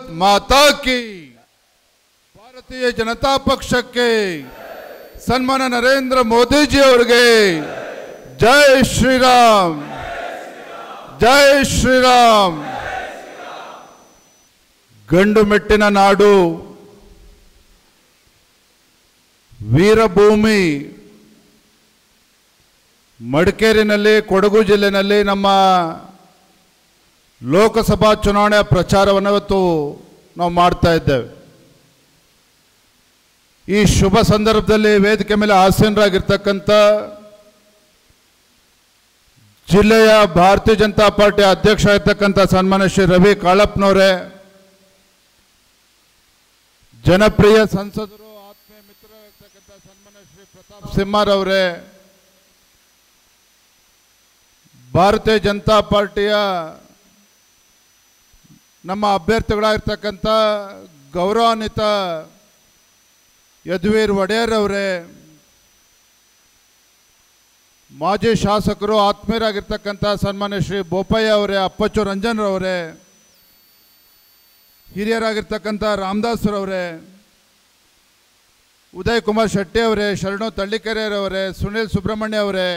ಮಾತಾ ಕಿ ಭಾರತೀಯ ಜನತಾ ಪಕ್ಷಕ್ಕೆ ಸನ್ಮಾನ ನರೇಂದ್ರ ಮೋದಿಜಿ ಅವರಿಗೆ ಜೈ ಶ್ರೀರಾಮ್ ಜೈ ಶ್ರೀರಾಮ್ ಗಂಡು ಮೆಟ್ಟಿನ ನಾಡು ವೀರಭೂಮಿ ಮಡಿಕೇರಿನಲ್ಲಿ ಕೊಡಗು ಜಿಲ್ಲೆಯಲ್ಲಿ ನಮ್ಮ ಲೋಕಸಭಾ ಚುನಾವಣೆಯ ಪ್ರಚಾರವನ್ನು ಇವತ್ತು ನಾವು ಮಾಡ್ತಾ ಇದ್ದೇವೆ. ಈ ಶುಭ ಸಂದರ್ಭದಲ್ಲಿ ವೇದಿಕೆ ಮೇಲೆ ಆಸೀನರಾಗಿರ್ತಕ್ಕಂಥ ಜಿಲ್ಲೆಯ ಭಾರತೀಯ ಜನತಾ ಪಾರ್ಟಿ ಅಧ್ಯಕ್ಷ ಆಗಿರ್ತಕ್ಕಂಥ ಸನ್ಮಾನ್ಯ ಶ್ರೀ ರವಿ ಕಾಳಪ್ಪನವರೇ, ಜನಪ್ರಿಯ ಸಂಸದರು ಆತ್ಮೀಯ ಮಿತ್ರರಾಗಿರ್ತಕ್ಕಂಥ ಸನ್ಮಾನ್ಯ ಶ್ರೀ ಪ್ರತಾಪ್ ಸಿಂಹರವರೇ, ಭಾರತೀಯ ಜನತಾ ಪಾರ್ಟಿಯ ನಮ್ಮ ಅಭ್ಯರ್ಥಿಗಳಾಗಿರ್ತಕ್ಕಂಥ ಗೌರವಾನ್ವಿತ ಯದುವೀರ್ ಒಡೆಯರ್ ಅವರೇ, ಮಾಜಿ ಶಾಸಕರು ಆತ್ಮೀಯರಾಗಿರ್ತಕ್ಕಂಥ ಸನ್ಮಾನ್ಯ ಶ್ರೀ ಬೋಪಯ್ಯ ಅವರೇ, ಅಪ್ಪಚ್ಚು ರಂಜನ್ರವರೇ, ಹಿರಿಯರಾಗಿರ್ತಕ್ಕಂಥ ರಾಮದಾಸ್ರವರೇ, ಉದಯ್ ಕುಮಾರ್ ಶೆಟ್ಟಿ ಅವರೇ, ಶರಣು ತಳ್ಳಿಕೆರೆಯವರೇ, ಸುನಿಲ್ ಸುಬ್ರಹ್ಮಣ್ಯ ಅವರೇ,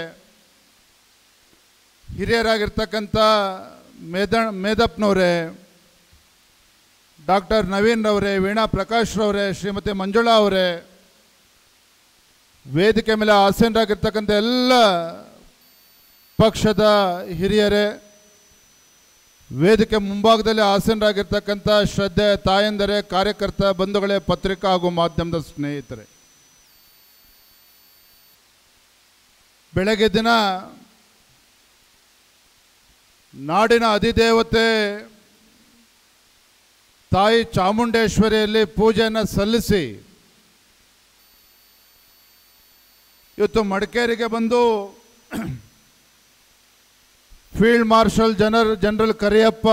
ಹಿರಿಯರಾಗಿರ್ತಕ್ಕಂಥ ಮೇದಪ್ಪನವರೇ, ಡಾಕ್ಟರ್ ನವೀನ್ ರವರೇ, ವೀಣಾ ಪ್ರಕಾಶ್ ರವರೇ, ಶ್ರೀಮತಿ ಮಂಜುಳಾ ಅವರೇ, ವೇದಿಕೆ ಮೇಲೆ ಆಸೀನರಾಗಿರ್ತಕ್ಕಂಥ ಎಲ್ಲ ಪಕ್ಷದ ಹಿರಿಯರೇ, ವೇದಿಕೆ ಮುಂಭಾಗದಲ್ಲಿ ಆಸೀನರಾಗಿರ್ತಕ್ಕಂಥ ಶ್ರದ್ಧೆ ತಾಯಂದರೇ, ಕಾರ್ಯಕರ್ತ ಬಂಧುಗಳೇ, ಪತ್ರಿಕಾ ಹಾಗೂ ಮಾಧ್ಯಮದ ಸ್ನೇಹಿತರೆ, ಬೆಳಗ್ಗೆ ದಿನ ನಾಡಿನ ಅಧಿದೇವತೆ ತಾಯಿ ಚಾಮುಂಡೇಶ್ವರಿಯಲ್ಲಿ ಪೂಜೆಯನ್ನು ಸಲ್ಲಿಸಿ ಇವತ್ತು ಮಡಿಕೇರಿಗೆ ಬಂದು ಫೀಲ್ಡ್ ಮಾರ್ಷಲ್ ಜನರಲ್ ಕರಿಯಪ್ಪ,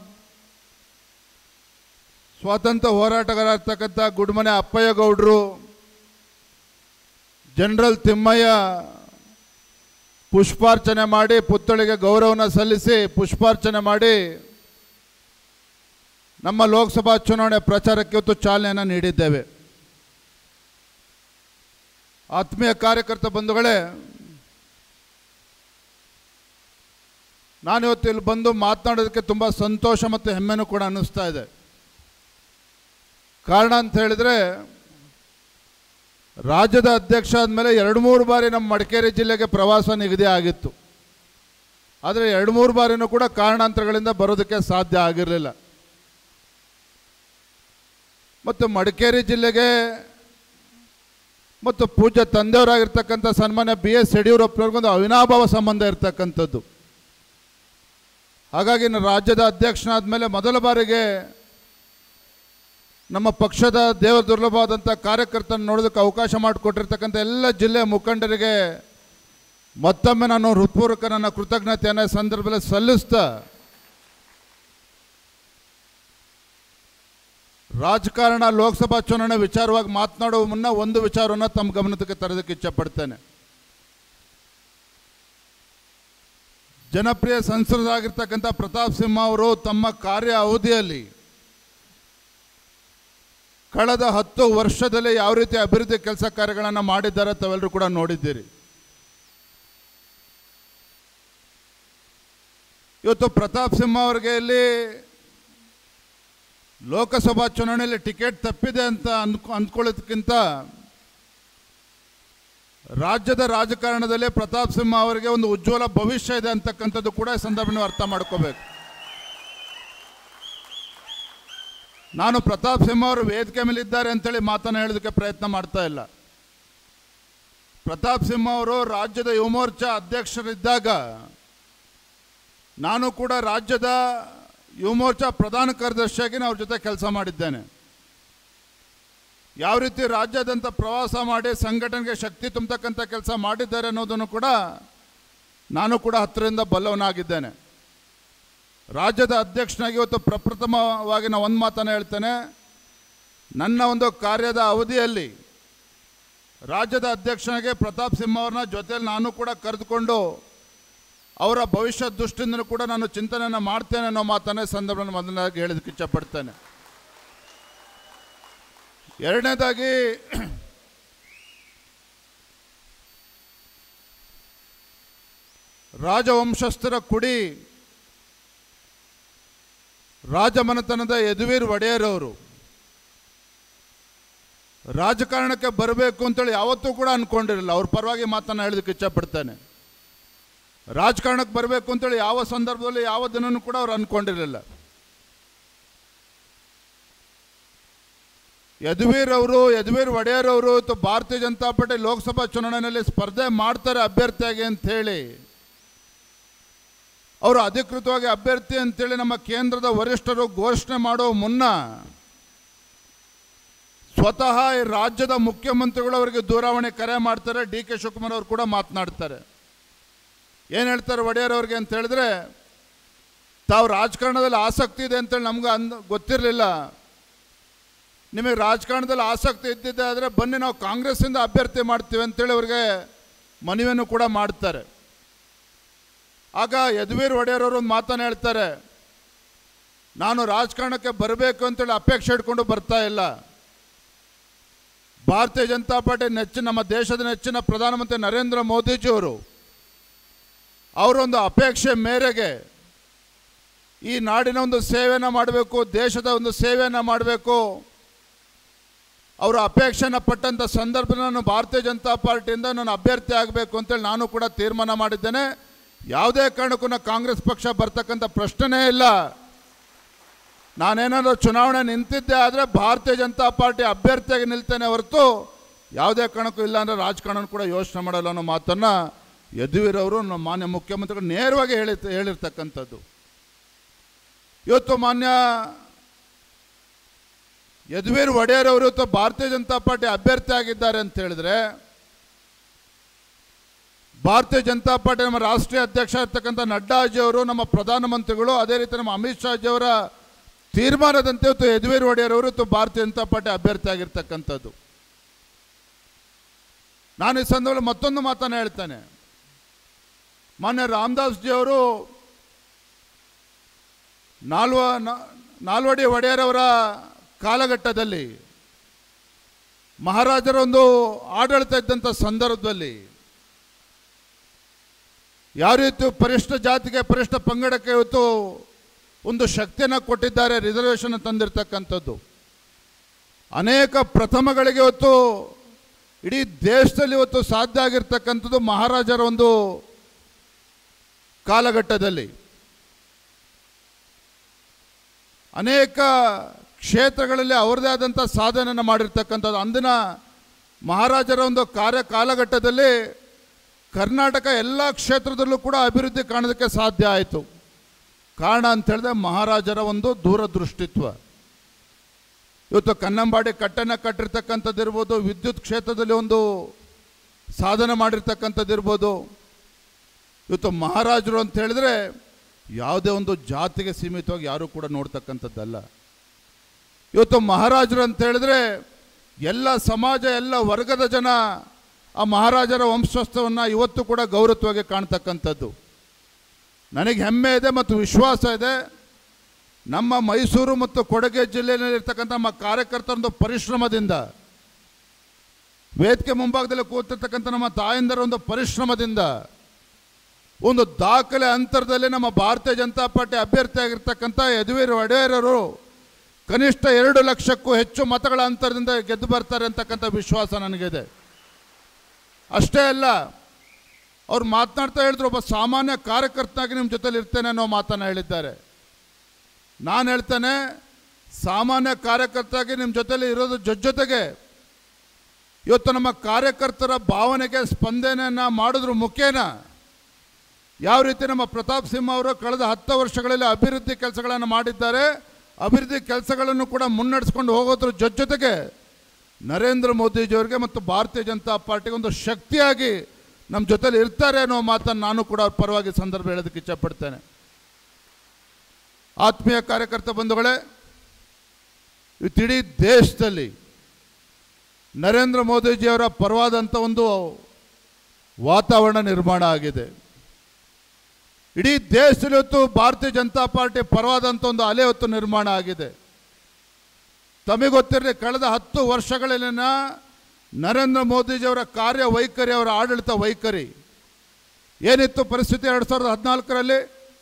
ಸ್ವಾತಂತ್ರ್ಯ ಹೋರಾಟಗಾರರ್ತಕ್ಕಂಥ ಗುಡ್ಮನೆ ಅಪ್ಪಯ್ಯ ಗೌಡ್ರು, ಜನರಲ್ ತಿಮ್ಮಯ್ಯ ಪುಷ್ಪಾರ್ಚನೆ ಮಾಡಿ ಪುತ್ಥಳಿಗೆ ಗೌರವನ ಸಲ್ಲಿಸಿ ಪುಷ್ಪಾರ್ಚನೆ ಮಾಡಿ ನಮ್ಮ ಲೋಕಸಭಾ ಚುನಾವಣೆ ಪ್ರಚಾರಕ್ಕೆ ಇವತ್ತು ಚಾಲನೆಯನ್ನು ನೀಡಿದ್ದೇವೆ. ಆತ್ಮೀಯ ಕಾರ್ಯಕರ್ತ ಬಂಧುಗಳೇ, ನಾನಿವತ್ತು ಇಲ್ಲಿ ಬಂದು ಮಾತನಾಡೋದಕ್ಕೆ ತುಂಬ ಸಂತೋಷ ಮತ್ತು ಹೆಮ್ಮೆನೂ ಕೂಡ ಅನ್ನಿಸ್ತಾ ಇದೆ. ಕಾರಣ ಅಂತ ಹೇಳಿದರೆ, ರಾಜ್ಯದ ಅಧ್ಯಕ್ಷ ಆದಮೇಲೆ 2-3 ಬಾರಿ ನಮ್ಮ ಮಡಿಕೇರಿ ಜಿಲ್ಲೆಗೆ ಪ್ರವಾಸ ನಿಗದಿ ಆಗಿತ್ತು. ಆದರೆ 2-3 ಬಾರಿನೂ ಕೂಡ ಕಾರಣಾಂತರಗಳಿಂದ ಬರೋದಕ್ಕೆ ಸಾಧ್ಯ ಆಗಿರಲಿಲ್ಲ. ಮತ್ತು ಮಡಿಕೇರಿ ಜಿಲ್ಲೆಗೆ ಮತ್ತು ಪೂಜ್ಯ ತಂದೆಯವರಾಗಿರ್ತಕ್ಕಂಥ ಸನ್ಮಾನ್ಯ BS ಯಡಿಯೂರಪ್ಪನವ್ರಿಗೊಂದು ಅವಿನಾಭಾವ ಸಂಬಂಧ ಇರತಕ್ಕಂಥದ್ದು. ಹಾಗಾಗಿ ರಾಜ್ಯದ ಅಧ್ಯಕ್ಷನಾದ ಮೇಲೆ ಮೊದಲ ಬಾರಿಗೆ ನಮ್ಮ ಪಕ್ಷದ ದೇವ ದುರ್ಲಭವಾದಂಥ ಕಾರ್ಯಕರ್ತನ ನೋಡೋದಕ್ಕೆ ಅವಕಾಶ ಮಾಡಿಕೊಟ್ಟಿರ್ತಕ್ಕಂಥ ಎಲ್ಲ ಜಿಲ್ಲೆಯ ಮುಖಂಡರಿಗೆ ಮತ್ತೊಮ್ಮೆ ನಾನು ಹೃತ್ಪೂರ್ವಕ ನನ್ನ ಕೃತಜ್ಞತೆಯನ್ನು ಸಂದರ್ಭದಲ್ಲಿ ಸಲ್ಲಿಸ್ತಾ, ರಾಜಕಾರಣ ಲೋಕಸಭಾ ಚುನಾವಣೆ ವಿಚಾರವಾಗಿ ಮಾತನಾಡುವ ಮುನ್ನ ಒಂದು ವಿಚಾರವನ್ನು ತಮ್ಮ ಗಮನಕ್ಕೆ ತರೋದಕ್ಕೆ ಇಚ್ಛಪಡ್ತೇನೆ. ಜನಪ್ರಿಯ ಸಂಸದರಾಗಿರ್ತಕ್ಕಂಥ ಪ್ರತಾಪ್ ಸಿಂಹ ಅವರು ತಮ್ಮ ಕಾರ್ಯ ಅವಧಿಯಲ್ಲಿ ಕಳೆದ 10 ವರ್ಷದಲ್ಲಿ ಯಾವ ರೀತಿ ಅಭಿವೃದ್ಧಿ ಕೆಲಸ ಕಾರ್ಯಗಳನ್ನು ಮಾಡಿದ್ದಾರೆ ತಾವೆಲ್ಲರೂ ಕೂಡ ನೋಡಿದ್ದೀರಿ. ಇವತ್ತು ಪ್ರತಾಪ್ ಸಿಂಹ ಅವರಿಗೆ ಇಲ್ಲಿ ಲೋಕಸಭಾ ಚುನಾವಣೆಯಲ್ಲಿ ಟಿಕೆಟ್ ತಪ್ಪಿದೆ ಅಂತ ಅಂದ್ಕೊಳ್ಳೋದಕ್ಕಿಂತ ರಾಜ್ಯದ ರಾಜಕಾರಣದಲ್ಲಿ ಪ್ರತಾಪ್ ಸಿಂಹ ಅವರಿಗೆ ಒಂದು ಉಜ್ವಲ ಭವಿಷ್ಯ ಇದೆ ಅಂತಕ್ಕಂಥದ್ದು ಕೂಡ ಈ ಸಂದರ್ಭವನ್ನು ಅರ್ಥ ಮಾಡ್ಕೋಬೇಕು. ನಾನು ಪ್ರತಾಪ್ ಸಿಂಹ ಅವರು ವೇದಿಕೆ ಮೇಲೆ ಇದ್ದಾರೆ ಅಂತೇಳಿ ಮಾತನ್ನು ಹೇಳೋದಕ್ಕೆ ಪ್ರಯತ್ನ ಮಾಡ್ತಾ ಇಲ್ಲ. ಪ್ರತಾಪ್ ಸಿಂಹ ಅವರು ರಾಜ್ಯದ ಯುವ ಮೋರ್ಚಾ ಅಧ್ಯಕ್ಷರಿದ್ದಾಗ ನಾನು ಕೂಡ ರಾಜ್ಯದ ಯುವ ಮೋರ್ಚಾ ಪ್ರಧಾನ ಕಾರ್ಯದರ್ಶಿಯಾಗಿ ಅವ್ರ ಜೊತೆ ಕೆಲಸ ಮಾಡಿದ್ದೇನೆ. ಯಾವ ರೀತಿ ರಾಜ್ಯಾದ್ಯಂತ ಪ್ರವಾಸ ಮಾಡಿ ಸಂಘಟನೆಗೆ ಶಕ್ತಿ ತುಂಬತಕ್ಕಂಥ ಕೆಲಸ ಮಾಡಿದ್ದಾರೆ ಅನ್ನೋದನ್ನು ಕೂಡ ನಾನು ಕೂಡ ಹತ್ತಿರದಿಂದ ಬಲ್ಲವನಾಗಿದ್ದೇನೆ. ರಾಜ್ಯದ ಅಧ್ಯಕ್ಷನಾಗಿ ಇವತ್ತು ಪ್ರಪ್ರಥಮವಾಗಿ ನಾನು ಒಂದು ಮಾತನ್ನು ಹೇಳ್ತೇನೆ. ನನ್ನ ಒಂದು ಕಾರ್ಯದ ಅವಧಿಯಲ್ಲಿ ರಾಜ್ಯದ ಅಧ್ಯಕ್ಷನಾಗಿ ಪ್ರತಾಪ್ ಸಿಂಹ ಅವ್ರನ್ನ ಜೊತೆಯಲ್ಲಿ ನಾನು ಕೂಡ ಕರೆದುಕೊಂಡು ಅವರ ಭವಿಷ್ಯ ದೃಷ್ಟಿಯಿಂದ ಕೂಡ ನಾನು ಚಿಂತನೆಯನ್ನು ಮಾಡ್ತೇನೆ ಅನ್ನೋ ಮಾತನ್ನೇ ಸಂದರ್ಭದಲ್ಲಿ ಮೊದಲನೇದಾಗಿ ಹೇಳೋದಕ್ಕೆ ಇಚ್ಛಪಡ್ತೇನೆ. ಎರಡನೇದಾಗಿ ರಾಜವಂಶಸ್ಥರ ಕುಡಿ ರಾಜಮನೆತನದ ಯದುವೀರ್ ಒಡೆಯರ್ ಅವರು ರಾಜಕಾರಣಕ್ಕೆ ಬರಬೇಕು ಅಂತೇಳಿ ಯಾವತ್ತೂ ಕೂಡ ಅಂದ್ಕೊಂಡಿರಲಿಲ್ಲ. ಅವ್ರ ಪರವಾಗಿ ಮಾತನ್ನು ಹೇಳೋದಕ್ಕೆ ಇಚ್ಛಪಡ್ತೇನೆ. ರಾಜಕಾರಣಕ್ಕೆ ಬರಬೇಕು ಅಂತೇಳಿ ಯಾವ ಸಂದರ್ಭದಲ್ಲಿ ಯಾವ ದಿನನೂ ಕೂಡ ಅವ್ರು ಅಂದ್ಕೊಂಡಿರಲಿಲ್ಲ. ಯದುವೀರ್ ಒಡೆಯರ್ ಅವರು ಭಾರತೀಯ ಜನತಾ ಪಾರ್ಟಿ ಲೋಕಸಭಾ ಚುನಾವಣೆಯಲ್ಲಿ ಸ್ಪರ್ಧೆ ಮಾಡ್ತಾರೆ ಅಭ್ಯರ್ಥಿಯಾಗಿ ಅಂಥೇಳಿ ಅವರು ಅಧಿಕೃತವಾಗಿ ಅಭ್ಯರ್ಥಿ ಅಂತೇಳಿ ನಮ್ಮ ಕೇಂದ್ರದ ವರಿಷ್ಠರು ಘೋಷಣೆ ಮಾಡೋ ಮುನ್ನ ಸ್ವತಃ ಈ ರಾಜ್ಯದ ಮುಖ್ಯಮಂತ್ರಿಗಳು ಅವರಿಗೆ ದೂರವಾಣಿ ಕರೆ ಮಾಡ್ತಾರೆ. ಡಿ ಕೆ ಶಿವಕುಮಾರ್ ಅವರು ಕೂಡ ಮಾತನಾಡ್ತಾರೆ. ಏನು ಹೇಳ್ತಾರೆ ಒಡೆಯರ್ ಅವ್ರಿಗೆ ಅಂತ ಹೇಳಿದ್ರೆ, ತಾವು ರಾಜಕಾರಣದಲ್ಲಿ ಆಸಕ್ತಿ ಇದೆ ಅಂತೇಳಿ ನಮ್ಗೆ ಗೊತ್ತಿರಲಿಲ್ಲ. ನಿಮಗೆ ರಾಜಕಾರಣದಲ್ಲಿ ಆಸಕ್ತಿ ಇದ್ದಿದ್ದೆ ಆದರೆ ಬನ್ನಿ ನಾವು ಕಾಂಗ್ರೆಸ್ಸಿಂದ ಅಭ್ಯರ್ಥಿ ಮಾಡ್ತೀವಿ ಅಂತೇಳಿ ಅವ್ರಿಗೆ ಮನವಿಯನ್ನು ಕೂಡ ಮಾಡ್ತಾರೆ. ಆಗ ಯದುವೀರ್ ಒಡೆಯರ್ ಅವರು ಒಂದು ಮಾತನ್ನು ಹೇಳ್ತಾರೆ, ನಾನು ರಾಜಕಾರಣಕ್ಕೆ ಬರಬೇಕು ಅಂತೇಳಿ ಅಪೇಕ್ಷೆ ಇಟ್ಕೊಂಡು ಬರ್ತಾ ಇಲ್ಲ. ಭಾರತೀಯ ಜನತಾ ಪಾರ್ಟಿ ನಮ್ಮ ದೇಶದ ನೆಚ್ಚಿನ ಪ್ರಧಾನಮಂತ್ರಿ ನರೇಂದ್ರ ಮೋದಿಜಿಯವರು ಅವರೊಂದು ಅಪೇಕ್ಷೆ ಮೇರೆಗೆ ಈ ನಾಡಿನ ಒಂದು ಸೇವೆಯನ್ನು ಮಾಡಬೇಕು, ದೇಶದ ಒಂದು ಸೇವೆಯನ್ನು ಮಾಡಬೇಕು, ಅವರ ಅಪೇಕ್ಷೆಯನ್ನು ಪಟ್ಟಂಥ ಸಂದರ್ಭದಲ್ಲಿ ನಾನು ಭಾರತೀಯ ಜನತಾ ಪಾರ್ಟಿಯಿಂದ ನಾನು ಅಭ್ಯರ್ಥಿ ಆಗಬೇಕು ಅಂತೇಳಿ ನಾನು ಕೂಡ ತೀರ್ಮಾನ ಮಾಡಿದ್ದೇನೆ. ಯಾವುದೇ ಕಾರಣಕ್ಕೂ ಕಾಂಗ್ರೆಸ್ ಪಕ್ಷ ಬರ್ತಕ್ಕಂಥ ಪ್ರಶ್ನೆನೇ ಇಲ್ಲ. ನಾನೇನಾದರೂ ಚುನಾವಣೆ ನಿಂತಿದ್ದೆ ಆದರೆ ಭಾರತೀಯ ಜನತಾ ಪಾರ್ಟಿ ಅಭ್ಯರ್ಥಿಯಾಗಿ ನಿಲ್ತೇನೆ ಹೊರತು ಯಾವುದೇ ಕಾರಣಕ್ಕೂ ಇಲ್ಲ ಅಂದರೆ ರಾಜಕಾರಣ ಕೂಡ ಯೋಚನೆ ಮಾಡಲ್ಲ ಅನ್ನೋ ಮಾತನ್ನು ಯದುವೀರ್ ಅವರು ನಮ್ಮ ಮಾನ್ಯ ಮುಖ್ಯಮಂತ್ರಿಗಳು ನೇರವಾಗಿ ಹೇಳಿರ್ತಕ್ಕಂಥದ್ದು. ಇವತ್ತು ಮಾನ್ಯ ಯದುವೀರ್ ಒಡೆಯರ್ ಅವರು ಇವತ್ತು ಭಾರತೀಯ ಜನತಾ ಪಾರ್ಟಿ ಅಭ್ಯರ್ಥಿ ಆಗಿದ್ದಾರೆ ಅಂತ ಹೇಳಿದ್ರೆ, ಭಾರತೀಯ ಜನತಾ ಪಾರ್ಟಿ ನಮ್ಮ ರಾಷ್ಟ್ರೀಯ ಅಧ್ಯಕ್ಷ ಇರ್ತಕ್ಕಂಥ ನಡ್ಡಾಜಿಯವರು, ನಮ್ಮ ಪ್ರಧಾನಮಂತ್ರಿಗಳು, ಅದೇ ರೀತಿ ನಮ್ಮ ಅಮಿತ್ ಶಾಜಿಯವರ ತೀರ್ಮಾನದಂತೆ ಇವತ್ತು ಯದುವೀರ್ ಒಡೆಯರ್ ಅವರು ಇವತ್ತು ಭಾರತೀಯ ಜನತಾ ಪಾರ್ಟಿ ಅಭ್ಯರ್ಥಿ ಆಗಿರ್ತಕ್ಕಂಥದ್ದು. ನಾನು ಈ ಸಂದರ್ಭದಲ್ಲಿ ಮತ್ತೊಂದು ಮಾತನ್ನು ಹೇಳ್ತೇನೆ. ಮಾನ್ಯ ರಾಮದಾಸ್ ಜಿ ಅವರು ನಾಲ್ವಡಿ ಒಡೆಯರ್ ಅವರ ಕಾಲಘಟ್ಟದಲ್ಲಿ ಮಹಾರಾಜರ ಒಂದು ಆಡಳಿತ ಇದ್ದಂಥ ಸಂದರ್ಭದಲ್ಲಿ ಯಾವ ರೀತಿ ಪರಿಶಿಷ್ಟ ಜಾತಿಗೆ ಪರಿಶಿಷ್ಟ ಪಂಗಡಕ್ಕೆ ಇವತ್ತು ಒಂದು ಶಕ್ತಿಯನ್ನು ಕೊಟ್ಟಿದ್ದಾರೆ, ರಿಸರ್ವೇಷನ್ ತಂದಿರತಕ್ಕಂಥದ್ದು. ಅನೇಕ ಪ್ರಥಮಗಳಿಗೆ ಇವತ್ತು ಇಡೀ ದೇಶದಲ್ಲಿ ಇವತ್ತು ಸಾಧ್ಯ ಆಗಿರ್ತಕ್ಕಂಥದ್ದು ಮಹಾರಾಜರ ಒಂದು ಕಾಲಘಟ್ಟದಲ್ಲಿ. ಅನೇಕ ಕ್ಷೇತ್ರಗಳಲ್ಲಿ ಅವರದೇ ಆದಂಥ ಸಾಧನೆಯನ್ನು ಮಾಡಿರ್ತಕ್ಕಂಥದ್ದು. ಅಂದಿನ ಮಹಾರಾಜರ ಒಂದು ಕಾಲಘಟ್ಟದಲ್ಲಿ ಕರ್ನಾಟಕ ಎಲ್ಲ ಕ್ಷೇತ್ರದಲ್ಲೂ ಕೂಡ ಅಭಿವೃದ್ಧಿ ಕಾಣೋದಕ್ಕೆ ಸಾಧ್ಯ ಆಯಿತು. ಕಾರಣ ಅಂತೇಳಿದ್ರೆ ಮಹಾರಾಜರ ಒಂದು ದೂರದೃಷ್ಟಿತ್ವ. ಇವತ್ತು ಕನ್ನಂಬಾಡಿ ಕಟ್ಟನ್ನು ಕಟ್ಟಿರ್ತಕ್ಕಂಥದ್ದು ಇರ್ಬೋದು, ವಿದ್ಯುತ್ ಕ್ಷೇತ್ರದಲ್ಲಿ ಒಂದು ಸಾಧನೆ ಮಾಡಿರ್ತಕ್ಕಂಥದ್ದು ಇರ್ಬೋದು. ಇವತ್ತು ಮಹಾರಾಜರು ಅಂತ ಹೇಳಿದ್ರೆ ಯಾವುದೇ ಒಂದು ಜಾತಿಗೆ ಸೀಮಿತವಾಗಿ ಯಾರೂ ಕೂಡ ನೋಡ್ತಕ್ಕಂಥದ್ದಲ್ಲ. ಇವತ್ತು ಮಹಾರಾಜರು ಅಂತ ಹೇಳಿದ್ರೆ ಎಲ್ಲ ಸಮಾಜ, ಎಲ್ಲ ವರ್ಗದ ಜನ ಆ ಮಹಾರಾಜರ ವಂಶಸ್ಥವನ್ನು ಇವತ್ತು ಕೂಡ ಗೌರವವಾಗಿ ಕಾಣ್ತಕ್ಕಂಥದ್ದು. ನನಗೆ ಹೆಮ್ಮೆ ಇದೆ ಮತ್ತು ವಿಶ್ವಾಸ ಇದೆ. ನಮ್ಮ ಮೈಸೂರು ಮತ್ತು ಕೊಡಗು ಜಿಲ್ಲೆಯಲ್ಲಿರ್ತಕ್ಕಂಥ ನಮ್ಮ ಕಾರ್ಯಕರ್ತರೊಂದು ಪರಿಶ್ರಮದಿಂದ, ವೇದಿಕೆ ಮುಂಭಾಗದಲ್ಲಿ ಕೂತಿರ್ತಕ್ಕಂಥ ನಮ್ಮ ತಾಯಂದರ ಒಂದು ಪರಿಶ್ರಮದಿಂದ ಒಂದು ದಾಖಲೆ ಅಂತರದಲ್ಲಿ ನಮ್ಮ ಭಾರತೀಯ ಜನತಾ ಪಾರ್ಟಿ ಅಭ್ಯರ್ಥಿಯಾಗಿರ್ತಕ್ಕಂಥ ಯದುವೀರ್ ಒಡೆಯರರು ಕನಿಷ್ಠ 2 ಲಕ್ಷಕ್ಕೂ ಹೆಚ್ಚು ಮತಗಳ ಅಂತರದಿಂದ ಗೆದ್ದು ಬರ್ತಾರೆ ಅಂತಕ್ಕಂಥ ವಿಶ್ವಾಸ ನನಗಿದೆ. ಅಷ್ಟೇ ಅಲ್ಲ, ಅವ್ರು ಮಾತನಾಡ್ತಾ ಹೇಳಿದ್ರು, ಒಬ್ಬ ಸಾಮಾನ್ಯ ಕಾರ್ಯಕರ್ತನಾಗಿ ನಿಮ್ಮ ಜೊತೆಲಿ ಇರ್ತೇನೆ ಅನ್ನೋ ಮಾತನ್ನು ಹೇಳಿದ್ದಾರೆ. ನಾನು ಹೇಳ್ತೇನೆ, ಸಾಮಾನ್ಯ ಕಾರ್ಯಕರ್ತಾಗಿ ನಿಮ್ಮ ಜೊತೆಲಿ ಇರೋದು ಜೊತೆಗೆ ಇವತ್ತು ನಮ್ಮ ಕಾರ್ಯಕರ್ತರ ಭಾವನೆಗೆ ಸ್ಪಂದನೆಯನ್ನು ಮಾಡೋದ್ರ ಮುಖೇನ ಯಾವ ರೀತಿ ನಮ್ಮ ಪ್ರತಾಪ್ ಸಿಂಹ ಅವರು ಕಳೆದ 10 ವರ್ಷಗಳಲ್ಲಿ ಅಭಿವೃದ್ಧಿ ಕೆಲಸಗಳನ್ನು ಮಾಡಿದ್ದಾರೆ, ಅಭಿವೃದ್ಧಿ ಕೆಲಸಗಳನ್ನು ಕೂಡ ಮುನ್ನಡೆಸ್ಕೊಂಡು ಹೋಗೋದ್ರ ಜೊತೆಗೆ ನರೇಂದ್ರ ಮೋದಿಜಿಯವರಿಗೆ ಮತ್ತು ಭಾರತೀಯ ಜನತಾ ಪಾರ್ಟಿಗೆ ಒಂದು ಶಕ್ತಿಯಾಗಿ ನಮ್ಮ ಜೊತೆಲಿ ಇರ್ತಾರೆ ಅನ್ನೋ ಮಾತನ್ನು ನಾನು ಕೂಡ ಅವ್ರ ಪರವಾಗಿ ಸಂದರ್ಭ ಹೇಳೋದಕ್ಕೆ ಇಚ್ಛಪಡ್ತೇನೆ. ಆತ್ಮೀಯ ಕಾರ್ಯಕರ್ತ ಬಂಧುಗಳೇ, ಇಡೀ ದೇಶದಲ್ಲಿ ನರೇಂದ್ರ ಮೋದಿಜಿಯವರ ಪರವಾದಂಥ ಒಂದು ವಾತಾವರಣ ನಿರ್ಮಾಣ ಆಗಿದೆ. ಇಡೀ ದೇಶದಲ್ಲಿ ಇವತ್ತು ಭಾರತೀಯ ಜನತಾ ಪಾರ್ಟಿ ಪರವಾದಂಥ ಒಂದು ಅಲೆ ಹೊತ್ತು ನಿರ್ಮಾಣ ಆಗಿದೆ. ತಮಗೆ ಗೊತ್ತಿರಲಿ, ಕಳೆದ 10 ವರ್ಷಗಳಲ್ಲಿನ ನರೇಂದ್ರ ಮೋದಿಜಿಯವರ ಕಾರ್ಯವೈಖರಿ, ಅವರ ಆಡಳಿತ ವೈಖರಿ ಏನಿತ್ತು ಪರಿಸ್ಥಿತಿ 2014ರಲ್ಲಿ,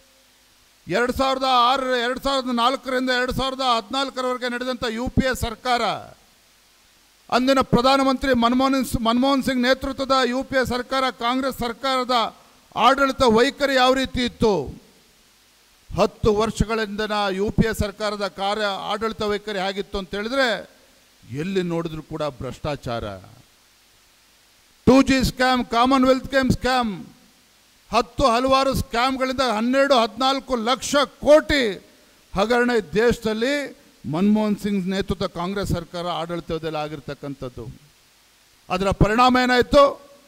2004ರಿಂದ 2014ರವರೆಗೆ ನಡೆದಂಥ UPA ಸರ್ಕಾರ, ಅಂದಿನ ಪ್ರಧಾನಮಂತ್ರಿ ಮನಮೋಹನ್ ಸಿಂಗ್ ನೇತೃತ್ವದ UPA ಸರ್ಕಾರ, ಕಾಂಗ್ರೆಸ್ ಸರ್ಕಾರದ ಆಡಳಿತ ವೈಖರಿ ಯಾವ ರೀತಿ ಇತ್ತು? 10 ವರ್ಷಗಳಿಂದ UPA ಸರ್ಕಾರದ ಆಡಳಿತ ವೈಖರಿ ಹೇಗಿತ್ತು ಅಂತ ಹೇಳಿದ್ರೆ, ಎಲ್ಲಿ ನೋಡಿದ್ರು ಕೂಡ ಭ್ರಷ್ಟಾಚಾರ, 2G scam, Commonwealth game scam, ಹಲವಾರು ಸ್ಕ್ಯಾಮ್ಗಳಿಂದ 12-14 ಲಕ್ಷ ಕೋಟಿ ಹಗರಣ ದೇಶದಲ್ಲಿ ಮನಮೋಹನ್ ಸಿಂಗ್ ನೇತೃತ್ವ ಕಾಂಗ್ರೆಸ್ ಸರ್ಕಾರ ಆಡಳಿತದಲ್ಲಿ ಆಗಿರ್ತಕ್ಕಂಥದ್ದು. ಅದರ ಪರಿಣಾಮ ಏನಾಯಿತು?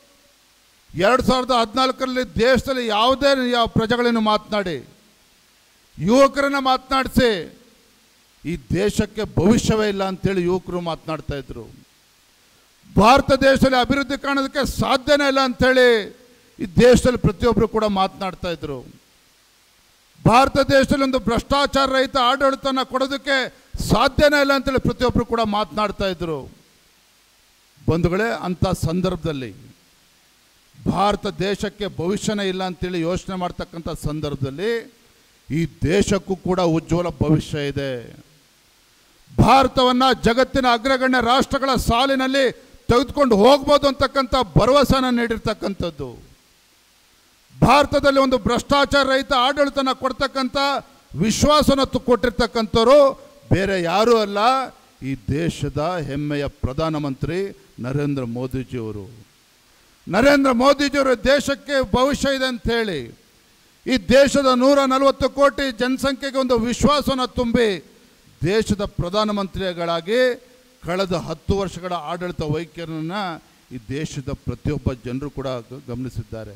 2014ರಲ್ಲಿ ದೇಶದಲ್ಲಿ ಯಾವುದೇ ಪ್ರಜೆಗಳನ್ನು ಮಾತನಾಡಿ, ಯುವಕರನ್ನ ಮಾತನಾಡಿಸಿ, ಈ ದೇಶಕ್ಕೆ ಭವಿಷ್ಯವೇ ಇಲ್ಲ ಅಂತೇಳಿ ಯುವಕರು ಮಾತನಾಡ್ತಾ ಇದ್ರು. ಭಾರತ ದೇಶದಲ್ಲಿ ಅಭಿವೃದ್ಧಿ ಕಾಣೋದಕ್ಕೆ ಸಾಧ್ಯನೇ ಇಲ್ಲ ಅಂಥೇಳಿ ಈ ದೇಶದಲ್ಲಿ ಪ್ರತಿಯೊಬ್ಬರು ಕೂಡ ಮಾತನಾಡ್ತಾ ಇದ್ರು. ಭಾರತ ದೇಶದಲ್ಲಿ ಒಂದು ಭ್ರಷ್ಟಾಚಾರ ರಹಿತ ಆಡಳಿತನ ಕೊಡೋದಕ್ಕೆ ಸಾಧ್ಯನೇ ಇಲ್ಲ ಅಂತೇಳಿ ಪ್ರತಿಯೊಬ್ಬರು ಕೂಡ ಮಾತನಾಡ್ತಾ ಇದ್ರು. ಬಂಧುಗಳೇ, ಅಂಥ ಸಂದರ್ಭದಲ್ಲಿ, ಭಾರತ ದೇಶಕ್ಕೆ ಭವಿಷ್ಯನೇ ಇಲ್ಲ ಅಂತೇಳಿ ಯೋಚನೆ ಮಾಡ್ತಕ್ಕಂಥ ಸಂದರ್ಭದಲ್ಲಿ ಈ ದೇಶಕ್ಕೂ ಕೂಡ ಉಜ್ವಲ ಭವಿಷ್ಯ ಇದೆ. ಭಾರತವನ್ನು ಜಗತ್ತಿನ ಅಗ್ರಗಣ್ಯ ರಾಷ್ಟ್ರಗಳ ಸಾಲಿನಲ್ಲಿ ತೆಗೆದುಕೊಂಡು ಹೋಗ್ಬೋದು ಅಂತಕ್ಕಂಥ ಭರವಸೆನ ನೀಡಿರ್ತಕ್ಕಂಥದ್ದು. ಭಾರತದಲ್ಲಿ ಒಂದು ಭ್ರಷ್ಟಾಚಾರ ರಹಿತ ಆಡಳಿತನ ಕೊಡ್ತಕ್ಕಂಥ ವಿಶ್ವಾಸನ ಕೊಟ್ಟಿರ್ತಕ್ಕಂಥವ್ರು ಬೇರೆ ಯಾರೂ ಅಲ್ಲ, ಈ ದೇಶದ ಹೆಮ್ಮೆಯ ಪ್ರಧಾನಮಂತ್ರಿ ನರೇಂದ್ರ ಮೋದಿಜಿಯವರು. ನರೇಂದ್ರ ಮೋದಿಜಿಯವರು ದೇಶಕ್ಕೆ ಭವಿಷ್ಯ ಇದೆ ಅಂಥೇಳಿ ಈ ದೇಶದ 140 ಕೋಟಿ ಜನಸಂಖ್ಯೆಗೆ ಒಂದು ವಿಶ್ವಾಸನ ತುಂಬಿ ದೇಶದ ಪ್ರಧಾನಮಂತ್ರಿಗಳಾಗಿ ಕಳೆದ 10 ವರ್ಷಗಳ ಆಡಳಿತ ವೈಖರಿಯನ್ನು ಈ ದೇಶದ ಪ್ರತಿಯೊಬ್ಬ ಜನರು ಕೂಡ ಗಮನಿಸಿದ್ದಾರೆ.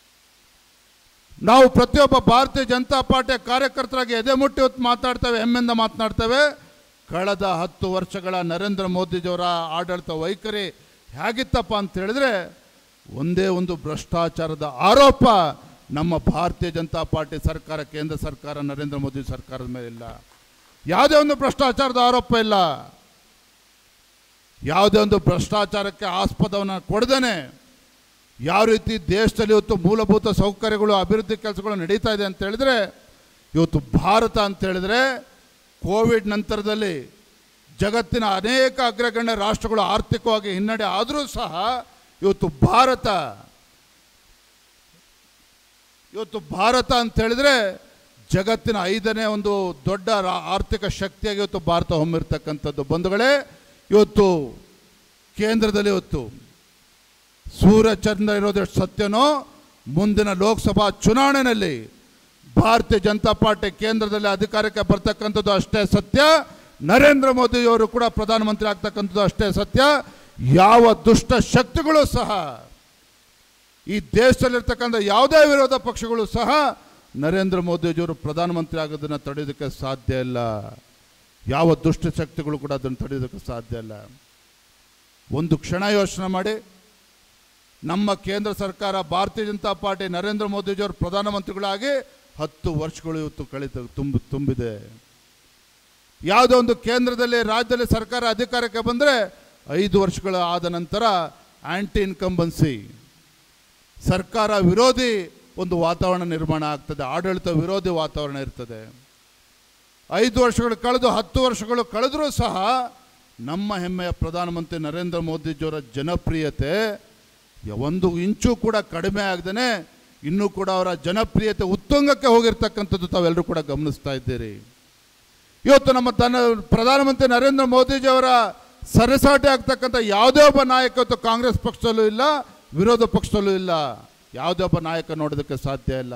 ನಾವು ಪ್ರತಿಯೊಬ್ಬ ಭಾರತೀಯ ಜನತಾ ಪಾರ್ಟಿಯ ಕಾರ್ಯಕರ್ತರಾಗಿ ಎದೆ ಮುಟ್ಟಿ ಹೊತ್ತು ಮಾತಾಡ್ತೇವೆ, ಹೆಮ್ಮೆಯಿಂದ ಮಾತನಾಡ್ತೇವೆ. ಕಳೆದ 10 ವರ್ಷಗಳ ನರೇಂದ್ರ ಮೋದಿಜಿಯವರ ಆಡಳಿತ ವೈಖರಿ ಹೇಗಿತ್ತಪ್ಪ ಅಂತ ಹೇಳಿದ್ರೆ, ಒಂದೇ ಒಂದು ಭ್ರಷ್ಟಾಚಾರದ ಆರೋಪ ನಮ್ಮ ಭಾರತೀಯ ಜನತಾ ಪಾರ್ಟಿ ಸರ್ಕಾರ, ಕೇಂದ್ರ ಸರ್ಕಾರ, ನರೇಂದ್ರ ಮೋದಿ ಸರ್ಕಾರದ ಮೇಲೆ ಇಲ್ಲ. ಯಾವುದೇ ಒಂದು ಭ್ರಷ್ಟಾಚಾರದ ಆರೋಪ ಇಲ್ಲ. ಯಾವುದೇ ಒಂದು ಭ್ರಷ್ಟಾಚಾರಕ್ಕೆ ಆಸ್ಪದವನ್ನು ಕೊಡದೇನೆ ಯಾವ ರೀತಿ ದೇಶದಲ್ಲಿ ಇವತ್ತು ಮೂಲಭೂತ ಸೌಕರ್ಯಗಳು, ಅಭಿವೃದ್ಧಿ ಕೆಲಸಗಳು ನಡೀತಾ ಇದೆ ಅಂತ ಹೇಳಿದ್ರೆ, ಇವತ್ತು ಭಾರತ ಅಂತ ಹೇಳಿದ್ರೆ ಕೋವಿಡ್ ನಂತರದಲ್ಲಿ ಜಗತ್ತಿನ ಅನೇಕ ಅಗ್ರಗಣ್ಯ ರಾಷ್ಟ್ರಗಳು ಆರ್ಥಿಕವಾಗಿ ಹಿನ್ನಡೆ ಆದರೂ ಸಹ ಇವತ್ತು ಭಾರತ ಅಂತ ಹೇಳಿದ್ರೆ ಜಗತ್ತಿನ 5ನೇ ಒಂದು ದೊಡ್ಡ ಆರ್ಥಿಕ ಶಕ್ತಿಯಾಗಿ ಇವತ್ತು ಭಾರತ ಹೊಮ್ಮಿರ್ತಕ್ಕಂಥದ್ದು. ಬಂಧುಗಳೇ, ಇವತ್ತು ಕೇಂದ್ರದಲ್ಲಿ ಇವತ್ತು ಸೂರ್ಯಚಂದ್ರ ಇರೋದು ಎಷ್ಟು ಸತ್ಯನೋ, ಮುಂದಿನ ಲೋಕಸಭಾ ಚುನಾವಣೆಯಲ್ಲಿ ಭಾರತೀಯ ಜನತಾ ಪಾರ್ಟಿ ಕೇಂದ್ರದಲ್ಲಿ ಅಧಿಕಾರಕ್ಕೆ ಬರ್ತಕ್ಕಂಥದ್ದು ಅಷ್ಟೇ ಸತ್ಯ. ನರೇಂದ್ರ ಮೋದಿಯವರು ಕೂಡ ಪ್ರಧಾನಮಂತ್ರಿ ಆಗ್ತಕ್ಕಂಥದ್ದು ಅಷ್ಟೇ ಸತ್ಯ. ಯಾವ ದುಷ್ಟ ಶಕ್ತಿಗಳು ಸಹ, ಈ ದೇಶದಲ್ಲಿರ್ತಕ್ಕಂಥ ಯಾವುದೇ ವಿರೋಧ ಪಕ್ಷಗಳು ಸಹ ನರೇಂದ್ರ ಮೋದಿಜಿಯವರು ಪ್ರಧಾನಮಂತ್ರಿ ಆಗೋದನ್ನು ತಡೆಯೋದಕ್ಕೆ ಸಾಧ್ಯ ಇಲ್ಲ. ಯಾವ ದುಷ್ಟ ಶಕ್ತಿಗಳು ಕೂಡ ಅದನ್ನು ತಡೆಯೋದಕ್ಕೆ ಸಾಧ್ಯ ಇಲ್ಲ. ಒಂದು ಕ್ಷಣ ಯೋಚನೆ ಮಾಡಿ, ನಮ್ಮ ಕೇಂದ್ರ ಸರ್ಕಾರ, ಭಾರತೀಯ ಜನತಾ ಪಾರ್ಟಿ, ನರೇಂದ್ರ ಮೋದಿಜಿಯವರು ಪ್ರಧಾನಮಂತ್ರಿಗಳಾಗಿ 10 ವರ್ಷಗಳು ಇವತ್ತು ತುಂಬಿದೆ. ಯಾವುದೋ ಒಂದು ಕೇಂದ್ರದಲ್ಲಿ, ರಾಜ್ಯದಲ್ಲಿ ಸರ್ಕಾರ ಅಧಿಕಾರಕ್ಕೆ ಬಂದರೆ 5 ವರ್ಷಗಳ ಆದ ನಂತರ ಆಂಟಿ ಇನ್ಕಂಬನ್ಸಿ, ಸರ್ಕಾರ ವಿರೋಧಿ ಒಂದು ವಾತಾವರಣ ನಿರ್ಮಾಣ ಆಗ್ತದೆ, ಆಡಳಿತ ವಿರೋಧಿ ವಾತಾವರಣ ಇರ್ತದೆ. 5 ವರ್ಷಗಳು ಕಳೆದು 10 ವರ್ಷಗಳು ಕಳೆದರೂ ಸಹ ನಮ್ಮ ಹೆಮ್ಮೆಯ ಪ್ರಧಾನಮಂತ್ರಿ ನರೇಂದ್ರ ಮೋದಿಜಿಯವರ ಜನಪ್ರಿಯತೆ ಒಂದು ಇಂಚು ಕೂಡ ಕಡಿಮೆ ಆಗದೇ ಇನ್ನೂ ಕೂಡ ಅವರ ಜನಪ್ರಿಯತೆ ಉತ್ತುಂಗಕ್ಕೆ ಹೋಗಿರ್ತಕ್ಕಂಥದ್ದು ತಾವೆಲ್ಲರೂ ಕೂಡ ಗಮನಿಸ್ತಾ ಇದ್ದೀರಿ. ಇವತ್ತು ನಮ್ಮ ಪ್ರಧಾನಮಂತ್ರಿ ನರೇಂದ್ರ ಮೋದಿಜಿಯವರ ಸರಿಸಾಟಿ ಆಗ್ತಕ್ಕಂಥ ಯಾವುದೇ ಒಬ್ಬ ನಾಯಕ ಇವತ್ತು ಕಾಂಗ್ರೆಸ್ ಪಕ್ಷದಲ್ಲೂ ಇಲ್ಲ, ವಿರೋಧ ಪಕ್ಷದಲ್ಲೂ ಇಲ್ಲ. ಯಾವುದೇ ಒಬ್ಬ ನಾಯಕ ನೋಡೋದಕ್ಕೆ ಸಾಧ್ಯ ಇಲ್ಲ.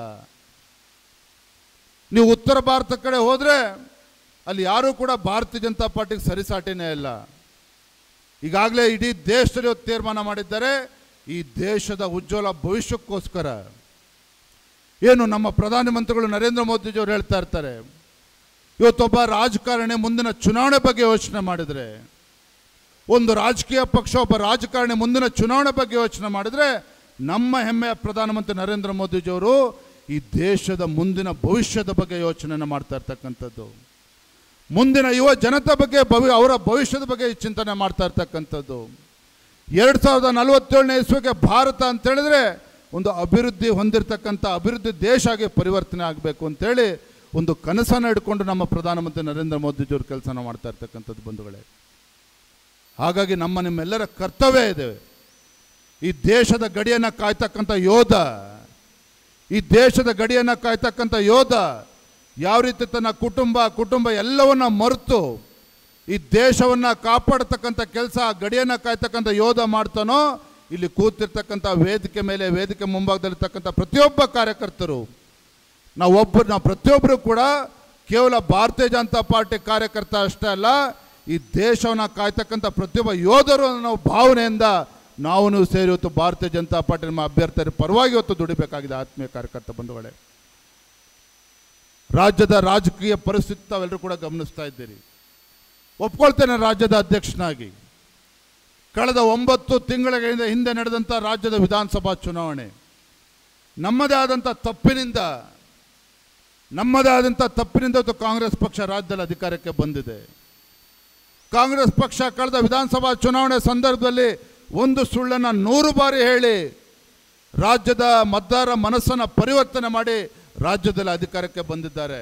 ನೀವು ಉತ್ತರ ಭಾರತ ಕಡೆ ಹೋದರೆ ಅಲ್ಲಿ ಯಾರೂ ಕೂಡ ಭಾರತೀಯ ಜನತಾ ಪಾರ್ಟಿಗೆ ಸರಿಸಾಟಿನೇ ಇಲ್ಲ. ಈಗಾಗಲೇ ಇಡೀ ದೇಶದಲ್ಲಿ ತೀರ್ಮಾನ ಮಾಡಿದ್ದಾರೆ, ಈ ದೇಶದ ಉಜ್ವಲ ಭವಿಷ್ಯಕ್ಕೋಸ್ಕರ ಏನು ನಮ್ಮ ಪ್ರಧಾನಮಂತ್ರಿಗಳು ನರೇಂದ್ರ ಮೋದಿಜಿಯವರು ಹೇಳ್ತಾ ಇರ್ತಾರೆ, ಇವತ್ತೊಬ್ಬ ರಾಜಕಾರಣಿ ಮುಂದಿನ ಚುನಾವಣೆ ಬಗ್ಗೆ ಯೋಚನೆ ಮಾಡಿದರೆ, ಒಂದು ರಾಜಕೀಯ ಪಕ್ಷ, ಒಬ್ಬ ರಾಜಕಾರಣಿ ಮುಂದಿನ ಚುನಾವಣೆ ಬಗ್ಗೆ ಯೋಚನೆ ಮಾಡಿದರೆ, ನಮ್ಮ ಹೆಮ್ಮೆಯ ಪ್ರಧಾನಮಂತ್ರಿ ನರೇಂದ್ರ ಮೋದಿಜಿಯವರು ಈ ದೇಶದ ಮುಂದಿನ ಭವಿಷ್ಯದ ಬಗ್ಗೆ ಯೋಚನೆಯನ್ನು ಮಾಡ್ತಾ ಇರ್ತಕ್ಕಂಥದ್ದು. ಮುಂದಿನ ಯುವ ಜನತೆ ಬಗ್ಗೆ ಅವರ ಭವಿಷ್ಯದ ಬಗ್ಗೆ ಚಿಂತನೆ ಮಾಡ್ತಾ ಇರ್ತಕ್ಕಂಥದ್ದು. 2047ನೇ ಇಸ್ವಿಗೆ ಭಾರತ ಅಂತೇಳಿದ್ರೆ ಒಂದು ಅಭಿವೃದ್ಧಿ ಹೊಂದಿರತಕ್ಕಂಥ ಅಭಿವೃದ್ಧಿ ದೇಶ ಆಗಿ ಪರಿವರ್ತನೆ ಆಗಬೇಕು ಅಂತೇಳಿ ಒಂದು ಕನಸನ್ನು ಇಟ್ಕೊಂಡು ನಮ್ಮ ಪ್ರಧಾನಮಂತ್ರಿ ನರೇಂದ್ರ ಮೋದಿಜಿಯವರು ಕೆಲಸನ ಮಾಡ್ತಾ ಇರ್ತಕ್ಕಂಥದ್ದು ಬಂಧುಗಳೇ. ಹಾಗಾಗಿ ನಿಮ್ಮೆಲ್ಲರ ಕರ್ತವ್ಯ ಇದೆ, ಈ ದೇಶದ ಗಡಿಯನ್ನು ಕಾಯ್ತಕ್ಕಂಥ ಯೋಧ, ಈ ದೇಶದ ಗಡಿಯನ್ನು ಕಾಯ್ತಕ್ಕಂಥ ಯೋಧ ಯಾವ ರೀತಿ ತನ್ನ ಕುಟುಂಬ ಎಲ್ಲವನ್ನ ಮರೆತು ಈ ದೇಶವನ್ನು ಕಾಪಾಡತಕ್ಕಂಥ ಕೆಲಸ, ಗಡಿಯನ್ನು ಕಾಯ್ತಕ್ಕಂಥ ಯೋಧ ಮಾಡ್ತಾನೋ, ಇಲ್ಲಿ ಕೂತಿರ್ತಕ್ಕಂಥ ವೇದಿಕೆ ಮುಂಭಾಗದಲ್ಲಿರ್ತಕ್ಕಂಥ ಪ್ರತಿಯೊಬ್ಬ ಕಾರ್ಯಕರ್ತರು ನಾವು ಪ್ರತಿಯೊಬ್ಬರು ಕೂಡ ಕೇವಲ ಭಾರತೀಯ ಜನತಾ ಪಾರ್ಟಿ ಕಾರ್ಯಕರ್ತ ಅಷ್ಟೇ ಅಲ್ಲ, ಈ ದೇಶವನ್ನು ಕಾಯ್ತಕ್ಕಂಥ ಪ್ರತಿಯೊಬ್ಬ ಯೋಧರು ಅನ್ನೋ ಭಾವನೆಯಿಂದ ನಾವು ಸೇರಿ ಇವತ್ತು ಭಾರತೀಯ ಜನತಾ ಪಾರ್ಟಿ ನಮ್ಮ ಅಭ್ಯರ್ಥಿಯ ಪರವಾಗಿ ಇವತ್ತು ದುಡಿಬೇಕಾಗಿದೆ. ಆತ್ಮೀಯ ಕಾರ್ಯಕರ್ತ ಬಂಧುಗಳೇ, ರಾಜ್ಯದ ರಾಜಕೀಯ ಪರಿಸ್ಥಿತಿ ತಾವೆಲ್ಲರೂ ಕೂಡ ಗಮನಿಸ್ತಾ ಇದ್ದೀರಿ. ಒಪ್ಕೊಳ್ತೇನೆ, ರಾಜ್ಯದ ಅಧ್ಯಕ್ಷನಾಗಿ ಕಳೆದ 9 ತಿಂಗಳ ಹಿಂದೆ ನಡೆದಂಥ ರಾಜ್ಯದ ವಿಧಾನಸಭಾ ಚುನಾವಣೆ ನಮ್ಮದೇ ಆದಂಥ ತಪ್ಪಿನಿಂದ ಇವತ್ತು ಕಾಂಗ್ರೆಸ್ ಪಕ್ಷ ರಾಜ್ಯದಲ್ಲಿ ಅಧಿಕಾರಕ್ಕೆ ಬಂದಿದೆ. ಕಾಂಗ್ರೆಸ್ ಪಕ್ಷ ಕಳೆದ ವಿಧಾನಸಭಾ ಚುನಾವಣೆ ಸಂದರ್ಭದಲ್ಲಿ ಒಂದು ಸುಳ್ಳನ್ನು 100 ಬಾರಿ ಹೇಳಿ ರಾಜ್ಯದ ಮತದಾರರ ಮನಸ್ಸನ್ನು ಪರಿವರ್ತನೆ ಮಾಡಿ ರಾಜ್ಯದಲ್ಲಿ ಅಧಿಕಾರಕ್ಕೆ ಬಂದಿದ್ದಾರೆ.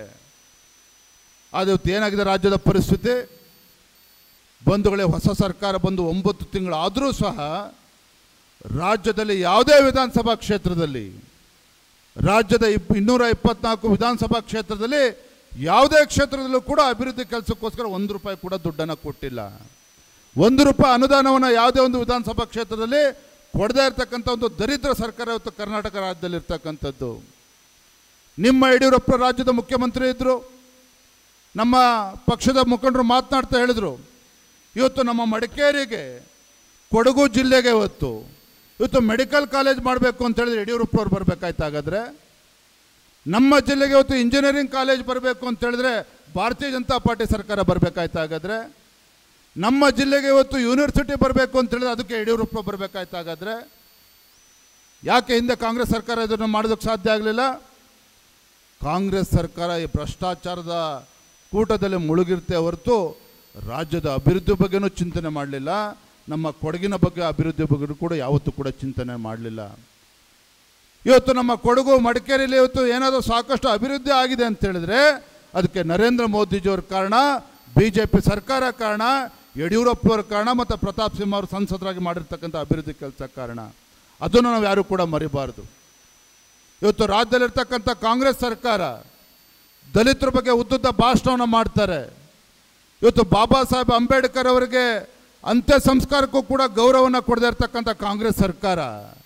ಆದರೆ ಇವತ್ತು ಏನಾಗಿದೆ ರಾಜ್ಯದ ಪರಿಸ್ಥಿತಿ ಬಂಧುಗಳೇ? ಹೊಸ ಸರ್ಕಾರ ಬಂದು 9 ತಿಂಗಳು ಆದರೂ ಸಹ ರಾಜ್ಯದಲ್ಲಿ ಯಾವುದೇ ವಿಧಾನಸಭಾ ಕ್ಷೇತ್ರದಲ್ಲಿ, ರಾಜ್ಯದ 224 ವಿಧಾನಸಭಾ ಕ್ಷೇತ್ರದಲ್ಲಿ ಯಾವುದೇ ಕ್ಷೇತ್ರದಲ್ಲೂ ಕೂಡ ಅಭಿವೃದ್ಧಿ ಕೆಲಸಕ್ಕೋಸ್ಕರ 1 ರೂಪಾಯಿ ಕೂಡ ದುಡ್ಡನ್ನು ಕೊಟ್ಟಿಲ್ಲ. 1 ರೂಪಾಯಿ ಅನುದಾನವನ್ನು ಯಾವುದೇ ಒಂದು ವಿಧಾನಸಭಾ ಕ್ಷೇತ್ರದಲ್ಲಿ ಕೊಡದೇ ಇರತಕ್ಕಂಥ ಒಂದು ದರಿದ್ರ ಸರ್ಕಾರ ಇವತ್ತು ಕರ್ನಾಟಕ ರಾಜ್ಯದಲ್ಲಿ ಇರ್ತಕ್ಕಂಥದ್ದು. ನಿಮ್ಮ ಯಡಿಯೂರಪ್ಪ ರಾಜ್ಯದ ಮುಖ್ಯಮಂತ್ರಿ ಇದ್ದರು, ನಮ್ಮ ಪಕ್ಷದ ಮುಖಂಡರು ಮಾತನಾಡ್ತಾ ಹೇಳಿದರು, ಇವತ್ತು ನಮ್ಮ ಮಡಿಕೇರಿಗೆ, ಕೊಡಗು ಜಿಲ್ಲೆಗೆ ಇವತ್ತು ಮೆಡಿಕಲ್ ಕಾಲೇಜ್ ಮಾಡಬೇಕು ಅಂತ ಹೇಳಿದ್ರೆ ಯಡಿಯೂರಪ್ಪವ್ರು ಬರಬೇಕಾಯ್ತು. ಹಾಗಾದರೆ ನಮ್ಮ ಜಿಲ್ಲೆಗೆ ಇವತ್ತು ಇಂಜಿನಿಯರಿಂಗ್ ಕಾಲೇಜ್ ಬರಬೇಕು ಅಂತ ಹೇಳಿದ್ರೆ ಭಾರತೀಯ ಜನತಾ ಪಾರ್ಟಿ ಸರ್ಕಾರ ಬರಬೇಕಾಯ್ತು. ಹಾಗಾದರೆ ನಮ್ಮ ಜಿಲ್ಲೆಗೆ ಇವತ್ತು ಯೂನಿವರ್ಸಿಟಿ ಬರಬೇಕು ಅಂತ ಹೇಳಿದ್ರೆ ಅದಕ್ಕೆ ಯಡಿಯೂರಪ್ಪ ಬರಬೇಕಾಯ್ತು. ಹಾಗಾದರೆ ಯಾಕೆ ಹಿಂದೆ ಕಾಂಗ್ರೆಸ್ ಸರ್ಕಾರ ಇದನ್ನು ಮಾಡೋದಕ್ಕೆ ಸಾಧ್ಯ ಆಗಲಿಲ್ಲ? ಕಾಂಗ್ರೆಸ್ ಸರ್ಕಾರ ಈ ಭ್ರಷ್ಟಾಚಾರದ ಕೂಟದಲ್ಲಿ ಮುಳುಗಿರುತ್ತೆ ಹೊರತು ರಾಜ್ಯದ ಅಭಿವೃದ್ಧಿ ಬಗ್ಗೆನೂ ಚಿಂತನೆ ಮಾಡಲಿಲ್ಲ. ನಮ್ಮ ಕೊಡಗಿನ ಬಗ್ಗೆ ಅಭಿವೃದ್ಧಿ ಬಗ್ಗೆ ಕೂಡ ಯಾವತ್ತೂ ಕೂಡ ಚಿಂತನೆ ಮಾಡಲಿಲ್ಲ. ಇವತ್ತು ನಮ್ಮ ಕೊಡಗು ಮಡಿಕೇರಿಯಲ್ಲಿ ಇವತ್ತು ಏನಾದರೂ ಸಾಕಷ್ಟು ಅಭಿವೃದ್ಧಿ ಆಗಿದೆ ಅಂತ ಹೇಳಿದ್ರೆ ಅದಕ್ಕೆ ನರೇಂದ್ರ ಮೋದಿಜಿಯವ್ರ ಕಾರಣ, BJP ಸರ್ಕಾರ ಕಾರಣ, ಯಡಿಯೂರಪ್ಪವ್ರ ಕಾರಣ, ಮತ್ತು ಪ್ರತಾಪ್ ಸಿಂಹ ಅವರು ಸಂಸದರಾಗಿ ಮಾಡಿರ್ತಕ್ಕಂಥ ಅಭಿವೃದ್ಧಿ ಕೆಲಸ ಕಾರಣ. ಅದನ್ನು ನಾವು ಯಾರೂ ಕೂಡ ಮರಿಬಾರ್ದು. ಇವತ್ತು ರಾಜ್ಯದಲ್ಲಿರ್ತಕ್ಕಂಥ ಕಾಂಗ್ರೆಸ್ ಸರ್ಕಾರ ದಲಿತರ ಬಗ್ಗೆ ಉದ್ದುದ್ದ ಭಾಷಣವನ್ನು ಮಾಡ್ತಾರೆ. ಇವತ್ತು ಬಾಬಾ ಸಾಹೇಬ್ ಅಂಬೇಡ್ಕರ್ ಅವರಿಗೆ ಅಂತ್ಯ ಸಂಸ್ಕಾರಕ್ಕೂ ಕೂಡ ಗೌರವವನ್ನು ಕೊಡದೇ ಇರತಕ್ಕಂಥ ಕಾಂಗ್ರೆಸ್ ಸರ್ಕಾರ,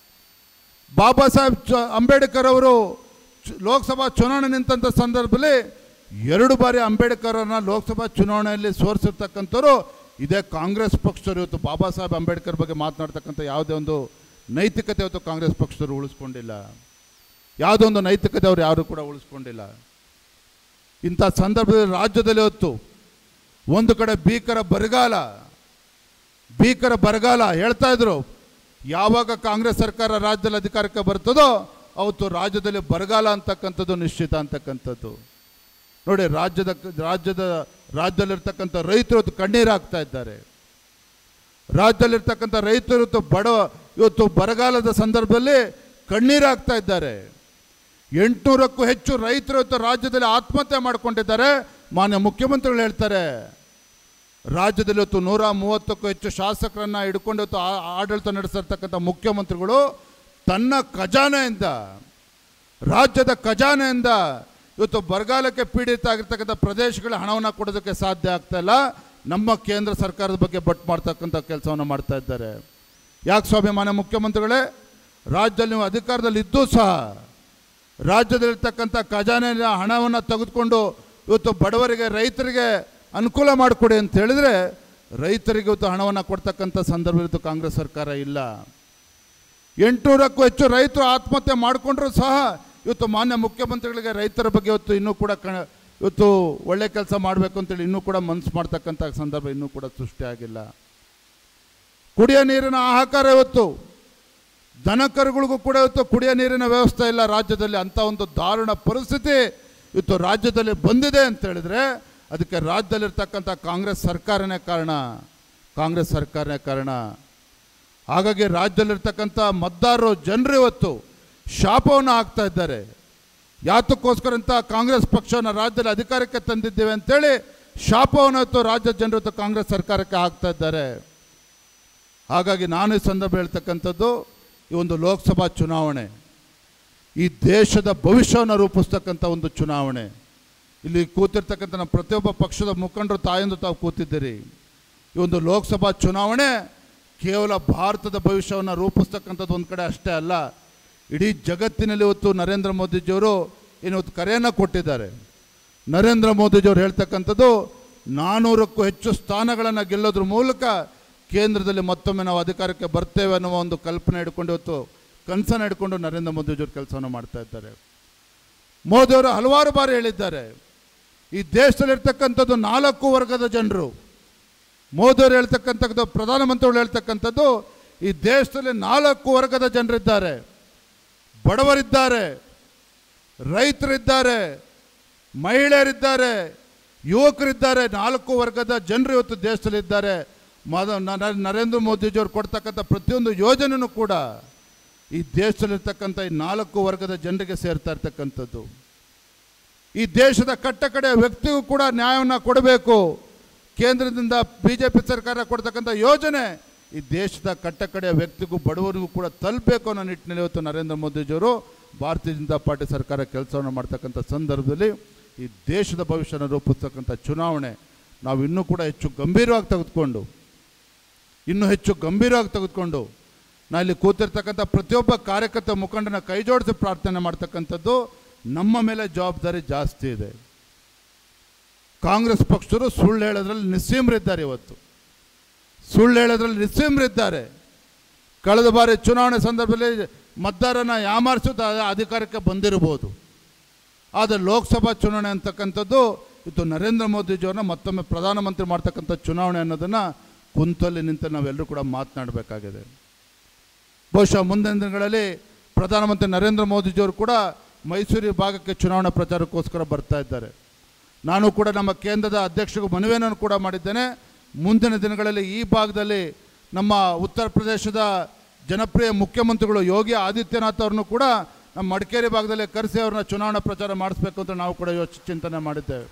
ಬಾಬಾ ಸಾಹೇಬ್ ಅಂಬೇಡ್ಕರ್ ಅವರು ಲೋಕಸಭಾ ಚುನಾವಣೆ ನಿಂತ ಸಂದರ್ಭದಲ್ಲಿ 2 ಬಾರಿ ಅಂಬೇಡ್ಕರ್ ಅವರನ್ನ ಲೋಕಸಭಾ ಚುನಾವಣೆಯಲ್ಲಿ ಸೋರಿಸಿರ್ತಕ್ಕಂಥವ್ರು ಇದೇ ಕಾಂಗ್ರೆಸ್ ಪಕ್ಷದವರು. ಇವತ್ತು ಬಾಬಾ ಸಾಹೇಬ್ ಅಂಬೇಡ್ಕರ್ ಬಗ್ಗೆ ಮಾತನಾಡ್ತಕ್ಕಂಥ ಯಾವುದೇ ಒಂದು ನೈತಿಕತೆ ಇವತ್ತು ಕಾಂಗ್ರೆಸ್ ಪಕ್ಷದವರು ಉಳಿಸ್ಕೊಂಡಿಲ್ಲ. ಯಾವುದೋ ಒಂದು ನೈತಿಕತೆ ಅವರು ಯಾರು ಕೂಡ ಉಳಿಸ್ಕೊಂಡಿಲ್ಲ. ಇಂಥ ಸಂದರ್ಭದಲ್ಲಿ ರಾಜ್ಯದಲ್ಲಿ ಇವತ್ತು ಒಂದು ಕಡೆ ಭೀಕರ ಬರಗಾಲ ಹೇಳ್ತಾ ಇದ್ರು. ಯಾವಾಗ ಕಾಂಗ್ರೆಸ್ ಸರ್ಕಾರ ರಾಜ್ಯದಲ್ಲಿ ಅಧಿಕಾರಕ್ಕೆ ಬರ್ತದೋ ಅವತ್ತು ರಾಜ್ಯದಲ್ಲಿ ಬರಗಾಲ ಅಂತಕ್ಕಂಥದ್ದು ನಿಶ್ಚಿತ ಅಂತಕ್ಕಂಥದ್ದು. ನೋಡಿ, ರಾಜ್ಯದಲ್ಲಿರ್ತಕ್ಕಂಥ ರೈತರು ಇವತ್ತು ಕಣ್ಣೀರು ಹಾಕ್ತಾ ಇದ್ದಾರೆ. ರಾಜ್ಯದಲ್ಲಿರ್ತಕ್ಕಂಥ ರೈತರು ಇವತ್ತು ಬರಗಾಲದ ಸಂದರ್ಭದಲ್ಲಿ ಕಣ್ಣೀರು ಹಾಕ್ತಾ ಇದ್ದಾರೆ. 800ಕ್ಕೂ ಹೆಚ್ಚು ರೈತರು ಇವತ್ತು ರಾಜ್ಯದಲ್ಲಿ ಆತ್ಮಹತ್ಯೆ ಮಾಡಿಕೊಂಡಿದ್ದಾರೆ. ಮಾನ್ಯ ಮುಖ್ಯಮಂತ್ರಿಗಳು ಹೇಳ್ತಾರೆ, ರಾಜ್ಯದಲ್ಲಿ ಇವತ್ತು 130ಕ್ಕೂ ಹೆಚ್ಚು ಶಾಸಕರನ್ನು ಹಿಡ್ಕೊಂಡು ಇವತ್ತು ಆಡಳಿತ ನಡೆಸಿರ್ತಕ್ಕಂಥ ಮುಖ್ಯಮಂತ್ರಿಗಳು ತನ್ನ ರಾಜ್ಯದ ಖಜಾನೆಯಿಂದ ಇವತ್ತು ಬರಗಾಲಕ್ಕೆ ಪೀಡಿತ ಆಗಿರ್ತಕ್ಕಂಥ ಪ್ರದೇಶಗಳ ಹಣವನ್ನು ಕೊಡೋದಕ್ಕೆ ಸಾಧ್ಯ ಆಗ್ತಾ ಇಲ್ಲ. ನಮ್ಮ ಕೇಂದ್ರ ಸರ್ಕಾರದ ಬಗ್ಗೆ ಬಟ್ ಮಾಡ್ತಕ್ಕಂಥ ಕೆಲಸವನ್ನು ಮಾಡ್ತಾ ಇದ್ದಾರೆ. ಯಾಕೆ ಸ್ವಾಮಿ ಮಾನ್ಯ ಮುಖ್ಯಮಂತ್ರಿಗಳೇ, ರಾಜ್ಯದಲ್ಲಿ ನೀವು ಅಧಿಕಾರದಲ್ಲಿ ಇದ್ದೂ ಸಹ ರಾಜ್ಯದಲ್ಲಿರ್ತಕ್ಕಂಥ ಖಜಾನೆಯ ಹಣವನ್ನು ತೆಗೆದುಕೊಂಡು ಇವತ್ತು ಬಡವರಿಗೆ, ರೈತರಿಗೆ ಅನುಕೂಲ ಮಾಡಿಕೊಡಿ ಅಂತ ಹೇಳಿದರೆ ರೈತರಿಗೆ ಇವತ್ತು ಹಣವನ್ನು ಕೊಡ್ತಕ್ಕಂಥ ಸಂದರ್ಭ ಕಾಂಗ್ರೆಸ್ ಸರ್ಕಾರ ಇಲ್ಲ. 800ಕ್ಕೂ ಹೆಚ್ಚು ರೈತರು ಆತ್ಮಹತ್ಯೆ ಮಾಡಿಕೊಂಡ್ರೂ ಸಹ ಇವತ್ತು ಮಾನ್ಯ ಮುಖ್ಯಮಂತ್ರಿಗಳಿಗೆ ರೈತರ ಬಗ್ಗೆ ಇನ್ನೂ ಕೂಡ ಇವತ್ತು ಒಳ್ಳೆ ಕೆಲಸ ಮಾಡಬೇಕು ಅಂತೇಳಿ ಇನ್ನೂ ಕೂಡ ಮನಸ್ಸು ಮಾಡ್ತಕ್ಕಂಥ ಸಂದರ್ಭ ಇನ್ನೂ ಕೂಡ ಸೃಷ್ಟಿಯಾಗಿಲ್ಲ. ಕುಡಿಯೋ ನೀರಿನ ಹಾಹಾಕಾರ ಇವತ್ತು ದನ ಕರುಗಳಿಗೂ ಕೂಡ ಇವತ್ತು ಕುಡಿಯೋ ನೀರಿನ ವ್ಯವಸ್ಥೆ ಇಲ್ಲ ರಾಜ್ಯದಲ್ಲಿ. ಅಂಥ ಒಂದು ದಾರುಣ ಪರಿಸ್ಥಿತಿ ಇವತ್ತು ರಾಜ್ಯದಲ್ಲಿ ಬಂದಿದೆ ಅಂತ ಹೇಳಿದ್ರೆ ಅದಕ್ಕೆ ರಾಜ್ಯದಲ್ಲಿರ್ತಕ್ಕಂಥ ಕಾಂಗ್ರೆಸ್ ಸರ್ಕಾರನೇ ಕಾರಣ. ಹಾಗಾಗಿ ರಾಜ್ಯದಲ್ಲಿರ್ತಕ್ಕಂಥ ಮತದಾರರು ಜನರು ಇವತ್ತು ಶಾಪವನ್ನು ಹಾಕ್ತಾ ಇದ್ದಾರೆ. ಯಾತಕ್ಕೋಸ್ಕರ ಅಂತ ಕಾಂಗ್ರೆಸ್ ಪಕ್ಷವನ್ನು ರಾಜ್ಯದಲ್ಲಿ ಅಧಿಕಾರಕ್ಕೆ ತಂದಿದ್ದೇವೆ ಅಂತೇಳಿ ಶಾಪವನ್ನು ಇವತ್ತು ರಾಜ್ಯದ ಜನರು ಇವತ್ತು ಕಾಂಗ್ರೆಸ್ ಸರ್ಕಾರಕ್ಕೆ ಹಾಕ್ತಾ ಇದ್ದಾರೆ. ಹಾಗಾಗಿ ನಾನು ಈ ಸಂದರ್ಭ ಹೇಳ್ತಕ್ಕಂಥದ್ದು, ಈ ಒಂದು ಲೋಕಸಭಾ ಚುನಾವಣೆ ಈ ದೇಶದ ಭವಿಷ್ಯವನ್ನು ರೂಪಿಸ್ತಕ್ಕಂಥ ಒಂದು ಚುನಾವಣೆ. ಇಲ್ಲಿ ಕೂತಿರ್ತಕ್ಕಂಥ ನಮ್ಮ ಪ್ರತಿಯೊಬ್ಬ ಪಕ್ಷದ ಮುಖಂಡರು ತಾಯಂದು ತಾವು ಕೂತಿದ್ದೀರಿ. ಈ ಒಂದು ಲೋಕಸಭಾ ಚುನಾವಣೆ ಕೇವಲ ಭಾರತದ ಭವಿಷ್ಯವನ್ನು ರೂಪಿಸ್ತಕ್ಕಂಥದ್ದು ಒಂದು ಕಡೆ ಅಷ್ಟೇ ಅಲ್ಲ, ಇಡೀ ಜಗತ್ತಿನಲ್ಲಿ ಇವತ್ತು ನರೇಂದ್ರ ಮೋದಿಜಿಯವರು ಇವತ್ತು ಕರೆಯನ್ನು ಕೊಟ್ಟಿದ್ದಾರೆ. ನರೇಂದ್ರ ಮೋದಿಜಿಯವರು ಹೇಳ್ತಕ್ಕಂಥದ್ದು 400ಕ್ಕೂ ಹೆಚ್ಚು ಸ್ಥಾನಗಳನ್ನು ಗೆಲ್ಲೋದ್ರ ಮೂಲಕ ಕೇಂದ್ರದಲ್ಲಿ ಮತ್ತೊಮ್ಮೆ ನಾವು ಅಧಿಕಾರಕ್ಕೆ ಬರ್ತೇವೆ ಅನ್ನುವ ಒಂದು ಕಲ್ಪನೆ ಹಿಡ್ಕೊಂಡು ಇವತ್ತು ಕನಸನ್ನು ಹಿಡ್ಕೊಂಡು ನರೇಂದ್ರ ಮೋದಿಜಿಯವರು ಕೆಲಸವನ್ನು ಮಾಡ್ತಾ ಇದ್ದಾರೆ. ಮೋದಿಯವರು ಹಲವಾರು ಬಾರಿ ಹೇಳಿದ್ದಾರೆ, ಈ ದೇಶದಲ್ಲಿರ್ತಕ್ಕಂಥದ್ದು 4 ವರ್ಗದ ಜನರು. ಮೋದಿಯವರು ಹೇಳ್ತಕ್ಕಂಥದ್ದು, ಪ್ರಧಾನಮಂತ್ರಿಗಳು ಹೇಳ್ತಕ್ಕಂಥದ್ದು, ಈ ದೇಶದಲ್ಲಿ 4 ವರ್ಗದ ಜನರಿದ್ದಾರೆ. ಬಡವರಿದ್ದಾರೆ, ರೈತರಿದ್ದಾರೆ, ಮಹಿಳೆಯರಿದ್ದಾರೆ, ಯುವಕರಿದ್ದಾರೆ. 4 ವರ್ಗದ ಜನರು ಇವತ್ತು ದೇಶದಲ್ಲಿದ್ದಾರೆ. ನರೇಂದ್ರ ಮೋದಿಜಿಯವರು ಕೊಡ್ತಕ್ಕಂಥ ಪ್ರತಿಯೊಂದು ಯೋಜನೆಯೂ ಕೂಡ ಈ ದೇಶದಲ್ಲಿರ್ತಕ್ಕಂಥ ಈ 4 ವರ್ಗದ ಜನರಿಗೆ ಸೇರ್ತಾ ಇರ್ತಕ್ಕಂಥದ್ದು. ಈ ದೇಶದ ಕಟ್ಟಕಡೆಯ ವ್ಯಕ್ತಿಗೂ ಕೂಡ ನ್ಯಾಯವನ್ನು ಕೊಡಬೇಕು. ಕೇಂದ್ರದಿಂದ BJP ಸರ್ಕಾರ ಕೊಡ್ತಕ್ಕಂಥ ಯೋಜನೆ ಈ ದೇಶದ ಕಟ್ಟಕಡೆಯ ವ್ಯಕ್ತಿಗೂ ಬಡವರಿಗೂ ಕೂಡ ತಲುಪಬೇಕು ಅನ್ನೋ ನಿಟ್ಟಿನಲ್ಲಿ ಇವತ್ತು ನರೇಂದ್ರ ಮೋದಿಜಿಯವರು ಭಾರತೀಯ ಜನತಾ ಪಾರ್ಟಿ ಸರ್ಕಾರ ಕೆಲಸವನ್ನು ಮಾಡ್ತಕ್ಕಂಥ ಸಂದರ್ಭದಲ್ಲಿ ಈ ದೇಶದ ಭವಿಷ್ಯನ ರೂಪಿಸ್ತಕ್ಕಂಥ ಚುನಾವಣೆ ನಾವು ಇನ್ನೂ ಕೂಡ ಹೆಚ್ಚು ಗಂಭೀರವಾಗಿ ತೆಗೆದುಕೊಂಡು ನಾ ಇಲ್ಲಿ ಕೂತಿರ್ತಕ್ಕಂಥ ಪ್ರತಿಯೊಬ್ಬ ಕಾರ್ಯಕರ್ತ ಮುಖಂಡನ ಕೈ ಜೋಡಿಸಿ ಪ್ರಾರ್ಥನೆ ಮಾಡ್ತಕ್ಕಂಥದ್ದು, ನಮ್ಮ ಮೇಲೆ ಜವಾಬ್ದಾರಿ ಜಾಸ್ತಿ ಇದೆ. ಕಾಂಗ್ರೆಸ್ ಪಕ್ಷರು ಸುಳ್ಳು ಹೇಳೋದ್ರಲ್ಲಿ ನಿಸ್ಸೀಮರಿದ್ದಾರೆ. ಇವತ್ತು ಸುಳ್ಳು ಹೇಳೋದ್ರಲ್ಲಿ ನಿಸ್ಸೀಮರಿದ್ದಾರೆ. ಕಳೆದ ಬಾರಿ ಚುನಾವಣೆ ಸಂದರ್ಭದಲ್ಲಿ ಮತದಾರನ ಯಾಮಾರಿಸೋದು ಅಧಿಕಾರಕ್ಕೆ ಬಂದಿರಬಹುದು. ಆದರೆ ಲೋಕಸಭಾ ಚುನಾವಣೆ ಅಂತಕ್ಕಂಥದ್ದು ಇದು ನರೇಂದ್ರ ಮೋದಿಜಿಯವ್ರನ್ನ ಮತ್ತೊಮ್ಮೆ ಪ್ರಧಾನಮಂತ್ರಿ ಮಾಡ್ತಕ್ಕಂಥ ಚುನಾವಣೆ ಅನ್ನೋದನ್ನು ಕುಂತಲ್ಲಿ ನಿಂತು ನಾವೆಲ್ಲರೂ ಕೂಡ ಮಾತನಾಡಬೇಕಾಗಿದೆ. ಬಹುಶಃ ಮುಂದಿನ ದಿನಗಳಲ್ಲಿ ಪ್ರಧಾನಮಂತ್ರಿ ನರೇಂದ್ರ ಮೋದಿಜಿಯವರು ಕೂಡ ಮೈಸೂರು ಭಾಗಕ್ಕೆ ಚುನಾವಣಾ ಪ್ರಚಾರಕ್ಕೋಸ್ಕರ ಬರ್ತಾ ಇದ್ದಾರೆ. ನಾನು ಕೂಡ ನಮ್ಮ ಕೇಂದ್ರದ ಅಧ್ಯಕ್ಷರಿಗೂ ಮನವಿಯನ್ನು ಕೂಡ ಮಾಡಿದ್ದೇನೆ. ಮುಂದಿನ ದಿನಗಳಲ್ಲಿ ಈ ಭಾಗದಲ್ಲಿ ನಮ್ಮ ಉತ್ತರ ಪ್ರದೇಶದ ಜನಪ್ರಿಯ ಮುಖ್ಯಮಂತ್ರಿಗಳು ಯೋಗಿ ಆದಿತ್ಯನಾಥ್ ಅವ್ರನ್ನೂ ಕೂಡ ನಮ್ಮ ಮಡಿಕೇರಿ ಭಾಗದಲ್ಲಿ ಕರೆಸಿ ಅವ್ರನ್ನ ಚುನಾವಣಾ ಪ್ರಚಾರ ಮಾಡಿಸ್ಬೇಕು ಅಂತ ನಾವು ಕೂಡ ಚಿಂತನೆ ಮಾಡಿದ್ದೇವೆ.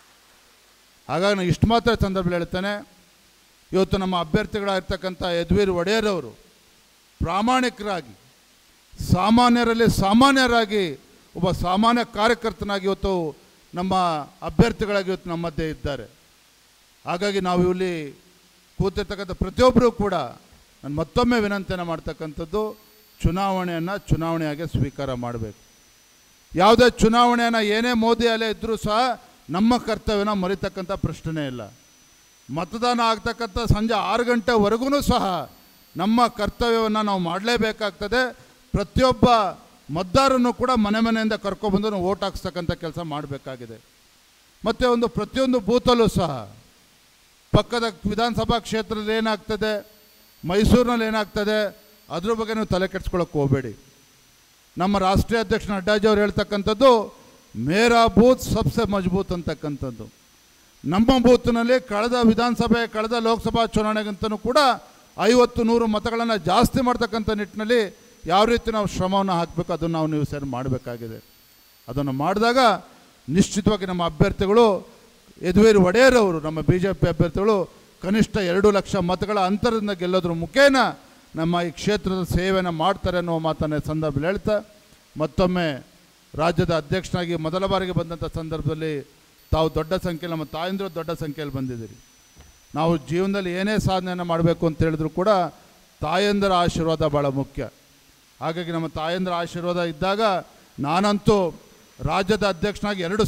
ಹಾಗಾಗಿ ನಾನು ಇಷ್ಟು ಮಾತ್ರ ಸಂದರ್ಭದಲ್ಲಿ ಹೇಳ್ತೇನೆ, ಇವತ್ತು ನಮ್ಮ ಅಭ್ಯರ್ಥಿಗಳಾಗಿರ್ತಕ್ಕಂಥ ಯದುವೀರ್ ಒಡೆಯರ್ ಅವರು ಪ್ರಾಮಾಣಿಕರಾಗಿ ಸಾಮಾನ್ಯರಲ್ಲಿ ಸಾಮಾನ್ಯರಾಗಿ ಒಬ್ಬ ಸಾಮಾನ್ಯ ಕಾರ್ಯಕರ್ತನಾಗಿ ಇವತ್ತು ನಮ್ಮ ಅಭ್ಯರ್ಥಿಗಳಾಗಿ ಇವತ್ತು ನಮ್ಮ ಮಧ್ಯೆ ಇದ್ದಾರೆ. ಹಾಗಾಗಿ ನಾವು ಇಲ್ಲಿ ಕೂತಿರ್ತಕ್ಕಂಥ ಪ್ರತಿಯೊಬ್ಬರೂ ಕೂಡ ನಾನು ಮತ್ತೊಮ್ಮೆ ವಿನಂತಿಯನ್ನು ಮಾಡ್ತಕ್ಕಂಥದ್ದು, ಚುನಾವಣೆಯಾಗಿ ಸ್ವೀಕಾರ ಮಾಡಬೇಕು. ಯಾವುದೇ ಚುನಾವಣೆಯನ್ನು ಏನೇ ಮೋದಿ ಅಲೆ ಇದ್ದರೂ ಸಹ ನಮ್ಮ ಕರ್ತವ್ಯನ ಮರಿತಕ್ಕಂಥ ಪ್ರಶ್ನೆ ಇಲ್ಲ. ಮತದಾನ ಆಗ್ತಕ್ಕಂಥ ಸಂಜೆ 6 ಗಂಟೆವರೆಗೂ ಸಹ ನಮ್ಮ ಕರ್ತವ್ಯವನ್ನು ನಾವು ಮಾಡಲೇಬೇಕಾಗ್ತದೆ. ಪ್ರತಿಯೊಬ್ಬ ಮತದಾರನ್ನು ಕೂಡ ಮನೆಯಿಂದ ಕರ್ಕೊಬಂದು ನಾವು ಓಟ್ ಹಾಕ್ಸ್ತಕ್ಕಂಥ ಕೆಲಸ ಮಾಡಬೇಕಾಗಿದೆ. ಮತ್ತು ಪ್ರತಿಯೊಂದು ಬೂತಲ್ಲೂ ಸಹ ಪಕ್ಕದ ವಿಧಾನಸಭಾ ಕ್ಷೇತ್ರದಲ್ಲಿ ಏನಾಗ್ತದೆ, ಮೈಸೂರಿನಲ್ಲಿ ಏನಾಗ್ತದೆ, ಅದ್ರ ಬಗ್ಗೆ ನೀವು ತಲೆ ಕೆಡಿಸ್ಕೊಳ್ಳೋಕೆ ಹೋಗಬೇಡಿ. ನಮ್ಮ ರಾಷ್ಟ್ರೀಯ ಅಧ್ಯಕ್ಷ ನಡ್ಡಾಜಿ ಅವರು ಹೇಳ್ತಕ್ಕಂಥದ್ದು ಮೇರಾ ಬೂತ್ ಸಬ್ಸೆ ಮಜಬೂತ್ ಅಂತಕ್ಕಂಥದ್ದು. ನಮ್ಮ ಬೂತ್ನಲ್ಲಿ ಕಳೆದ ಲೋಕಸಭಾ ಚುನಾವಣೆಗಿಂತನೂ ಕೂಡ 50-100 ಮತಗಳನ್ನು ಜಾಸ್ತಿ ಮಾಡ್ತಕ್ಕಂಥ ನಿಟ್ಟಿನಲ್ಲಿ ಯಾವ ರೀತಿ ನಾವು ಶ್ರಮವನ್ನು ಹಾಕಬೇಕು ಅದನ್ನು ನೀವು ಸೇರಿ ಮಾಡಬೇಕಾಗಿದೆ. ಅದನ್ನು ಮಾಡಿದಾಗ ನಿಶ್ಚಿತವಾಗಿ ನಮ್ಮ ಅಭ್ಯರ್ಥಿಗಳು ಯದುವೀರ್ ಒಡೆಯರ್ ಅವರು, ನಮ್ಮ BJP ಅಭ್ಯರ್ಥಿಗಳು ಕನಿಷ್ಠ 2 ಲಕ್ಷ ಮತಗಳ ಅಂತರದಿಂದ ಗೆಲ್ಲೋದ್ರ ಮುಖೇನ ನಮ್ಮ ಈ ಕ್ಷೇತ್ರದ ಸೇವೆಯನ್ನು ಮಾಡ್ತಾರೆ ಅನ್ನೋ ಮಾತನ್ನು ಸಂದರ್ಭದಲ್ಲಿ ಹೇಳ್ತಾ, ಮತ್ತೊಮ್ಮೆ ರಾಜ್ಯದ ಅಧ್ಯಕ್ಷನಾಗಿ ಮೊದಲ ಬಾರಿಗೆ ಬಂದಂಥ ಸಂದರ್ಭದಲ್ಲಿ ತಾವು ದೊಡ್ಡ ಸಂಖ್ಯೆಯಲ್ಲಿ, ನಮ್ಮ ತಾಯಂದಿರು ದೊಡ್ಡ ಸಂಖ್ಯೆಯಲ್ಲಿ ಬಂದಿದ್ದೀರಿ. ನಾವು ಜೀವನದಲ್ಲಿ ಏನೇ ಸಾಧನೆಯನ್ನು ಮಾಡಬೇಕು ಅಂತ ಹೇಳಿದ್ರು ಕೂಡ ತಾಯಂದಿರ ಆಶೀರ್ವಾದ ಭಾಳ ಮುಖ್ಯ. ಹಾಗಾಗಿ ನಮ್ಮ ತಾಯಂದಿರ ಆಶೀರ್ವಾದ ಇದ್ದಾಗ ನಾನಂತೂ ರಾಜ್ಯದ ಅಧ್ಯಕ್ಷನಾಗಿ 2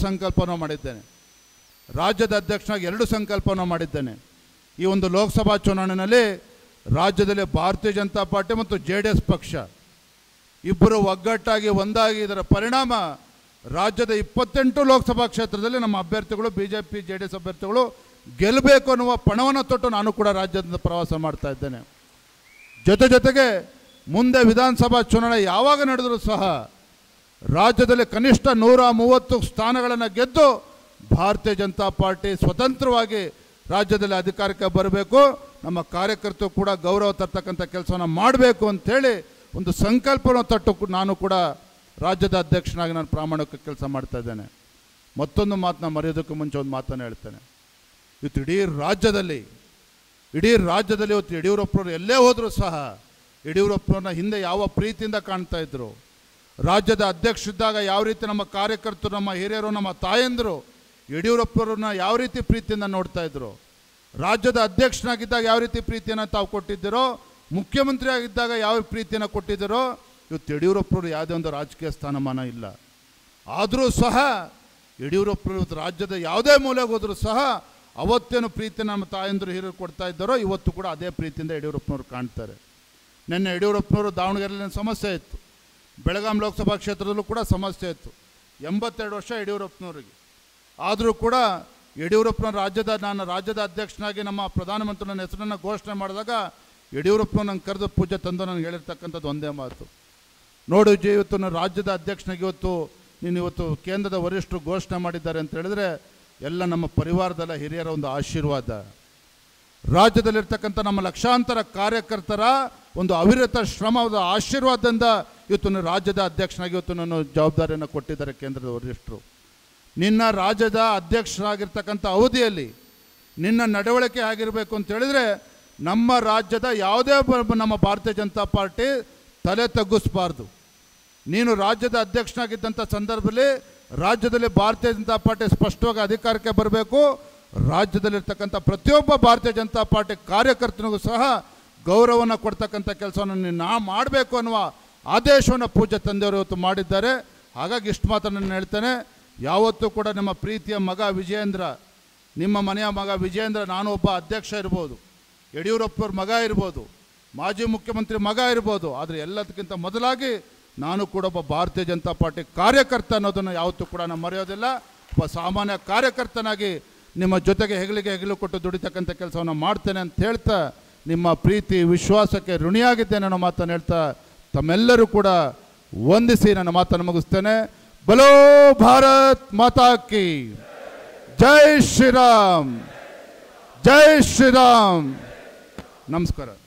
ಸಂಕಲ್ಪವನ್ನು ಮಾಡಿದ್ದೇನೆ. ಈ ಒಂದು ಲೋಕಸಭಾ ಚುನಾವಣೆಯಲ್ಲಿ ರಾಜ್ಯದಲ್ಲಿ ಭಾರತೀಯ ಜನತಾ ಪಾರ್ಟಿ ಮತ್ತು JDS ಪಕ್ಷ ಇಬ್ಬರು ಒಗ್ಗಟ್ಟಾಗಿ ಒಂದಾಗಿ ಇದರ ಪರಿಣಾಮ ರಾಜ್ಯದ 28 ಲೋಕಸಭಾ ಕ್ಷೇತ್ರದಲ್ಲಿ ನಮ್ಮ ಅಭ್ಯರ್ಥಿಗಳು BJP JDS ಅಭ್ಯರ್ಥಿಗಳು ಗೆಲ್ಲಬೇಕು ಅನ್ನುವ ಪಣವನ್ನು ತೊಟ್ಟು ನಾನು ಕೂಡ ರಾಜ್ಯದಿಂದ ಪ್ರವಾಸ ಮಾಡ್ತಾ ಇದ್ದೇನೆ. ಜೊತೆಗೆ ಮುಂದೆ ವಿಧಾನಸಭಾ ಚುನಾವಣೆ ಯಾವಾಗ ನಡೆದರೂ ಸಹ ರಾಜ್ಯದಲ್ಲಿ ಕನಿಷ್ಠ 130 ಸ್ಥಾನಗಳನ್ನು ಗೆದ್ದು ಭಾರತೀಯ ಜನತಾ ಪಾರ್ಟಿ ಸ್ವತಂತ್ರವಾಗಿ ರಾಜ್ಯದಲ್ಲಿ ಅಧಿಕಾರಕ್ಕೆ ಬರಬೇಕು, ನಮ್ಮ ಕಾರ್ಯಕರ್ತರು ಕೂಡ ಗೌರವ ತರ್ತಕ್ಕಂಥ ಕೆಲಸವನ್ನು ಮಾಡಬೇಕು ಅಂಥೇಳಿ ಒಂದು ಸಂಕಲ್ಪವನ್ನು ತಟ್ಟು ನಾನು ಕೂಡ ರಾಜ್ಯದ ಅಧ್ಯಕ್ಷನಾಗಿ ನಾನು ಪ್ರಾಮಾಣಿಕ ಕೆಲಸ ಮಾಡ್ತಾ ಇದ್ದೇನೆ. ಮತ್ತೊಂದು ಮಾತನ್ನ ಮರೆಯೋದಕ್ಕೂ ಮುಂಚೆ ಒಂದು ಮಾತನ್ನು ಹೇಳ್ತೇನೆ. ಇವತ್ತು ಇಡೀ ರಾಜ್ಯದಲ್ಲಿ ಇವತ್ತು ಯಡಿಯೂರಪ್ಪನವರು ಎಲ್ಲೇ ಹೋದರೂ ಸಹ ಯಡಿಯೂರಪ್ಪನವ್ರನ್ನ ಹಿಂದೆ ಯಾವ ಪ್ರೀತಿಯಿಂದ ಕಾಣ್ತಾ ಇದ್ರು, ರಾಜ್ಯದ ಅಧ್ಯಕ್ಷರಿದ್ದಾಗ ಯಾವ ರೀತಿ ನಮ್ಮ ಕಾರ್ಯಕರ್ತರು, ನಮ್ಮ ಹಿರಿಯರು, ನಮ್ಮ ತಾಯಂದರು ಯಡಿಯೂರಪ್ಪನವ್ರನ್ನ ಯಾವ ರೀತಿ ಪ್ರೀತಿಯಿಂದ ನೋಡ್ತಾ ಇದ್ರು, ರಾಜ್ಯದ ಅಧ್ಯಕ್ಷನಾಗಿದ್ದಾಗ ಯಾವ ರೀತಿ ಪ್ರೀತಿಯನ್ನು ತಾವು ಕೊಟ್ಟಿದ್ದೀರೋ, ಮುಖ್ಯಮಂತ್ರಿ ಆಗಿದ್ದಾಗ ಯಾವ ಪ್ರೀತಿಯನ್ನು ಕೊಟ್ಟಿದ್ದೀರೋ, ಇವತ್ತು ಯಡಿಯೂರಪ್ಪನವರು ಯಾವುದೇ ಒಂದು ರಾಜಕೀಯ ಸ್ಥಾನಮಾನ ಇಲ್ಲ. ಆದರೂ ಸಹ ಯಡಿಯೂರಪ್ಪನವರು ಇವತ್ತು ರಾಜ್ಯದ ಯಾವುದೇ ಮೂಲೆಗೆ ಹೋದರೂ ಸಹ ಅವತ್ತೇನು ಪ್ರೀತಿ ನಮ್ಮ ತಾಯಂದರು ಹಿರಿಯರು ಕೊಡ್ತಾ ಇದ್ದಾರೋ ಇವತ್ತು ಕೂಡ ಅದೇ ಪ್ರೀತಿಯಿಂದ ಯಡಿಯೂರಪ್ಪನವರು ಕಾಣ್ತಾರೆ. ನಿನ್ನೆ ಯಡಿಯೂರಪ್ಪನವರು ದಾವಣಗೆರೆಯಲ್ಲಿ ಸಮಸ್ಯೆ ಇತ್ತು, ಬೆಳಗಾಂ ಲೋಕಸಭಾ ಕ್ಷೇತ್ರದಲ್ಲೂ ಕೂಡ ಸಮಸ್ಯೆ ಇತ್ತು. 82 ವರ್ಷ ಯಡಿಯೂರಪ್ಪನವರಿಗೆ. ಆದರೂ ಕೂಡ ಯಡಿಯೂರಪ್ಪನವ್ರ ನಾನು ರಾಜ್ಯದ ಅಧ್ಯಕ್ಷನಾಗಿ ನಮ್ಮ ಪ್ರಧಾನಮಂತ್ರಿ ನನ್ನ ಹೆಸರನ್ನು ಘೋಷಣೆ ಮಾಡಿದಾಗ ಯಡಿಯೂರಪ್ಪನವ್ರು ನಂಗೆ ಕರೆದು ಪೂಜೆ ತಂದು ನನಗೆ ಹೇಳಿರ್ತಕ್ಕಂಥದ್ದು ಒಂದೇ ಮಾತು, ನೋಡು ಜಿ, ಇವತ್ತು ನಾನು ರಾಜ್ಯದ ಅಧ್ಯಕ್ಷನಾಗಿ ನೀನು ಇವತ್ತು ಕೇಂದ್ರದ ವರಿಷ್ಠರು ಘೋಷಣೆ ಮಾಡಿದ್ದಾರೆ ಅಂತ ಹೇಳಿದ್ರೆ ಎಲ್ಲ ನಮ್ಮ ಪರಿವಾರದಲ್ಲ ಹಿರಿಯರ ಒಂದು ಆಶೀರ್ವಾದ, ರಾಜ್ಯದಲ್ಲಿರ್ತಕ್ಕಂಥ ನಮ್ಮ ಲಕ್ಷಾಂತರ ಕಾರ್ಯಕರ್ತರ ಒಂದು ಅವಿರತ ಶ್ರಮದ ಆಶೀರ್ವಾದದಿಂದ ಇವತ್ತು ರಾಜ್ಯದ ಅಧ್ಯಕ್ಷನಾಗಿ ಇವತ್ತು ನಾನು ಜವಾಬ್ದಾರಿಯನ್ನು ಕೊಟ್ಟಿದ್ದಾರೆ ಕೇಂದ್ರದ ವರಿಷ್ಠರು. ನಿನ್ನ ರಾಜ್ಯದ ಅಧ್ಯಕ್ಷರಾಗಿರ್ತಕ್ಕಂಥ ಅವಧಿಯಲ್ಲಿ ನಿನ್ನ ನಡವಳಿಕೆ ಆಗಿರಬೇಕು ಅಂತ ಹೇಳಿದರೆ ನಮ್ಮ ರಾಜ್ಯದ ಯಾವುದೇ ನಮ್ಮ ಭಾರತೀಯ ಜನತಾ ಪಾರ್ಟಿ ತಲೆ ತಗ್ಗಿಸಬಾರ್ದು. ನೀನು ರಾಜ್ಯದ ಅಧ್ಯಕ್ಷನಾಗಿದ್ದಂಥ ಸಂದರ್ಭದಲ್ಲಿ ರಾಜ್ಯದಲ್ಲಿ ಭಾರತೀಯ ಜನತಾ ಪಾರ್ಟಿ ಸ್ಪಷ್ಟವಾಗಿ ಅಧಿಕಾರಕ್ಕೆ ಬರಬೇಕು, ರಾಜ್ಯದಲ್ಲಿರ್ತಕ್ಕಂಥ ಪ್ರತಿಯೊಬ್ಬ ಭಾರತೀಯ ಜನತಾ ಪಾರ್ಟಿ ಕಾರ್ಯಕರ್ತನಿಗೂ ಸಹ ಗೌರವವನ್ನು ಕೊಡ್ತಕ್ಕಂಥ ಕೆಲಸವನ್ನು ನಾ ಮಾಡಬೇಕು ಅನ್ನುವ ಆದೇಶವನ್ನು ಪೂಜ್ಯ ತಂದೆಯವರು ಇವತ್ತು ಮಾಡಿದ್ದಾರೆ. ಹಾಗಾಗಿ ಇಷ್ಟು ಮಾತನ್ನು ನಾನು ಹೇಳ್ತೇನೆ, ಯಾವತ್ತೂ ಕೂಡ ನಮ್ಮ ಪ್ರೀತಿಯ ಮಗ ವಿಜಯೇಂದ್ರ, ನಿಮ್ಮ ಮನೆಯ ಮಗ ವಿಜಯೇಂದ್ರ, ನಾನು ಒಬ್ಬ ಅಧ್ಯಕ್ಷ ಇರ್ಬೋದು, ಯಡಿಯೂರಪ್ಪವ್ರ ಮಗ ಇರ್ಬೋದು, ಮಾಜಿ ಮುಖ್ಯಮಂತ್ರಿ ಮಗ ಇರ್ಬೋದು, ಆದರೆ ಎಲ್ಲದಕ್ಕಿಂತ ಮೊದಲಾಗಿ ನಾನು ಕೂಡ ಒಬ್ಬ ಭಾರತೀಯ ಜನತಾ ಪಾರ್ಟಿ ಕಾರ್ಯಕರ್ತ ಅನ್ನೋದನ್ನು ಯಾವತ್ತೂ ಕೂಡ ನಾನು ಮರೆಯೋದಿಲ್ಲ. ಒಬ್ಬ ಸಾಮಾನ್ಯ ಕಾರ್ಯಕರ್ತನಾಗಿ ನಿಮ್ಮ ಜೊತೆಗೆ ಹೆಗಲು ಕೊಟ್ಟು ದುಡಿತಕ್ಕಂಥ ಕೆಲಸವನ್ನು ಮಾಡ್ತೇನೆ ಅಂತ ಹೇಳ್ತಾ ನಿಮ್ಮ ಪ್ರೀತಿ ವಿಶ್ವಾಸಕ್ಕೆ ಋಣಿಯಾಗಿದ್ದೇನೆ ಅನ್ನೋ ಮಾತನ್ನು ಹೇಳ್ತಾ ತಮ್ಮೆಲ್ಲರೂ ಕೂಡ ವಂದಿಸಿ ನನ್ನ ಮಾತನ್ನು ಮುಗಿಸ್ತೇನೆ. ಬಲೋ ಭಾರತ್ ಮಾತಾ ಕಿ ಜೈ ಶ್ರೀರಾಮ್, ಜೈ ಶ್ರೀರಾಮ್. ನಮಸ್ಕಾರ.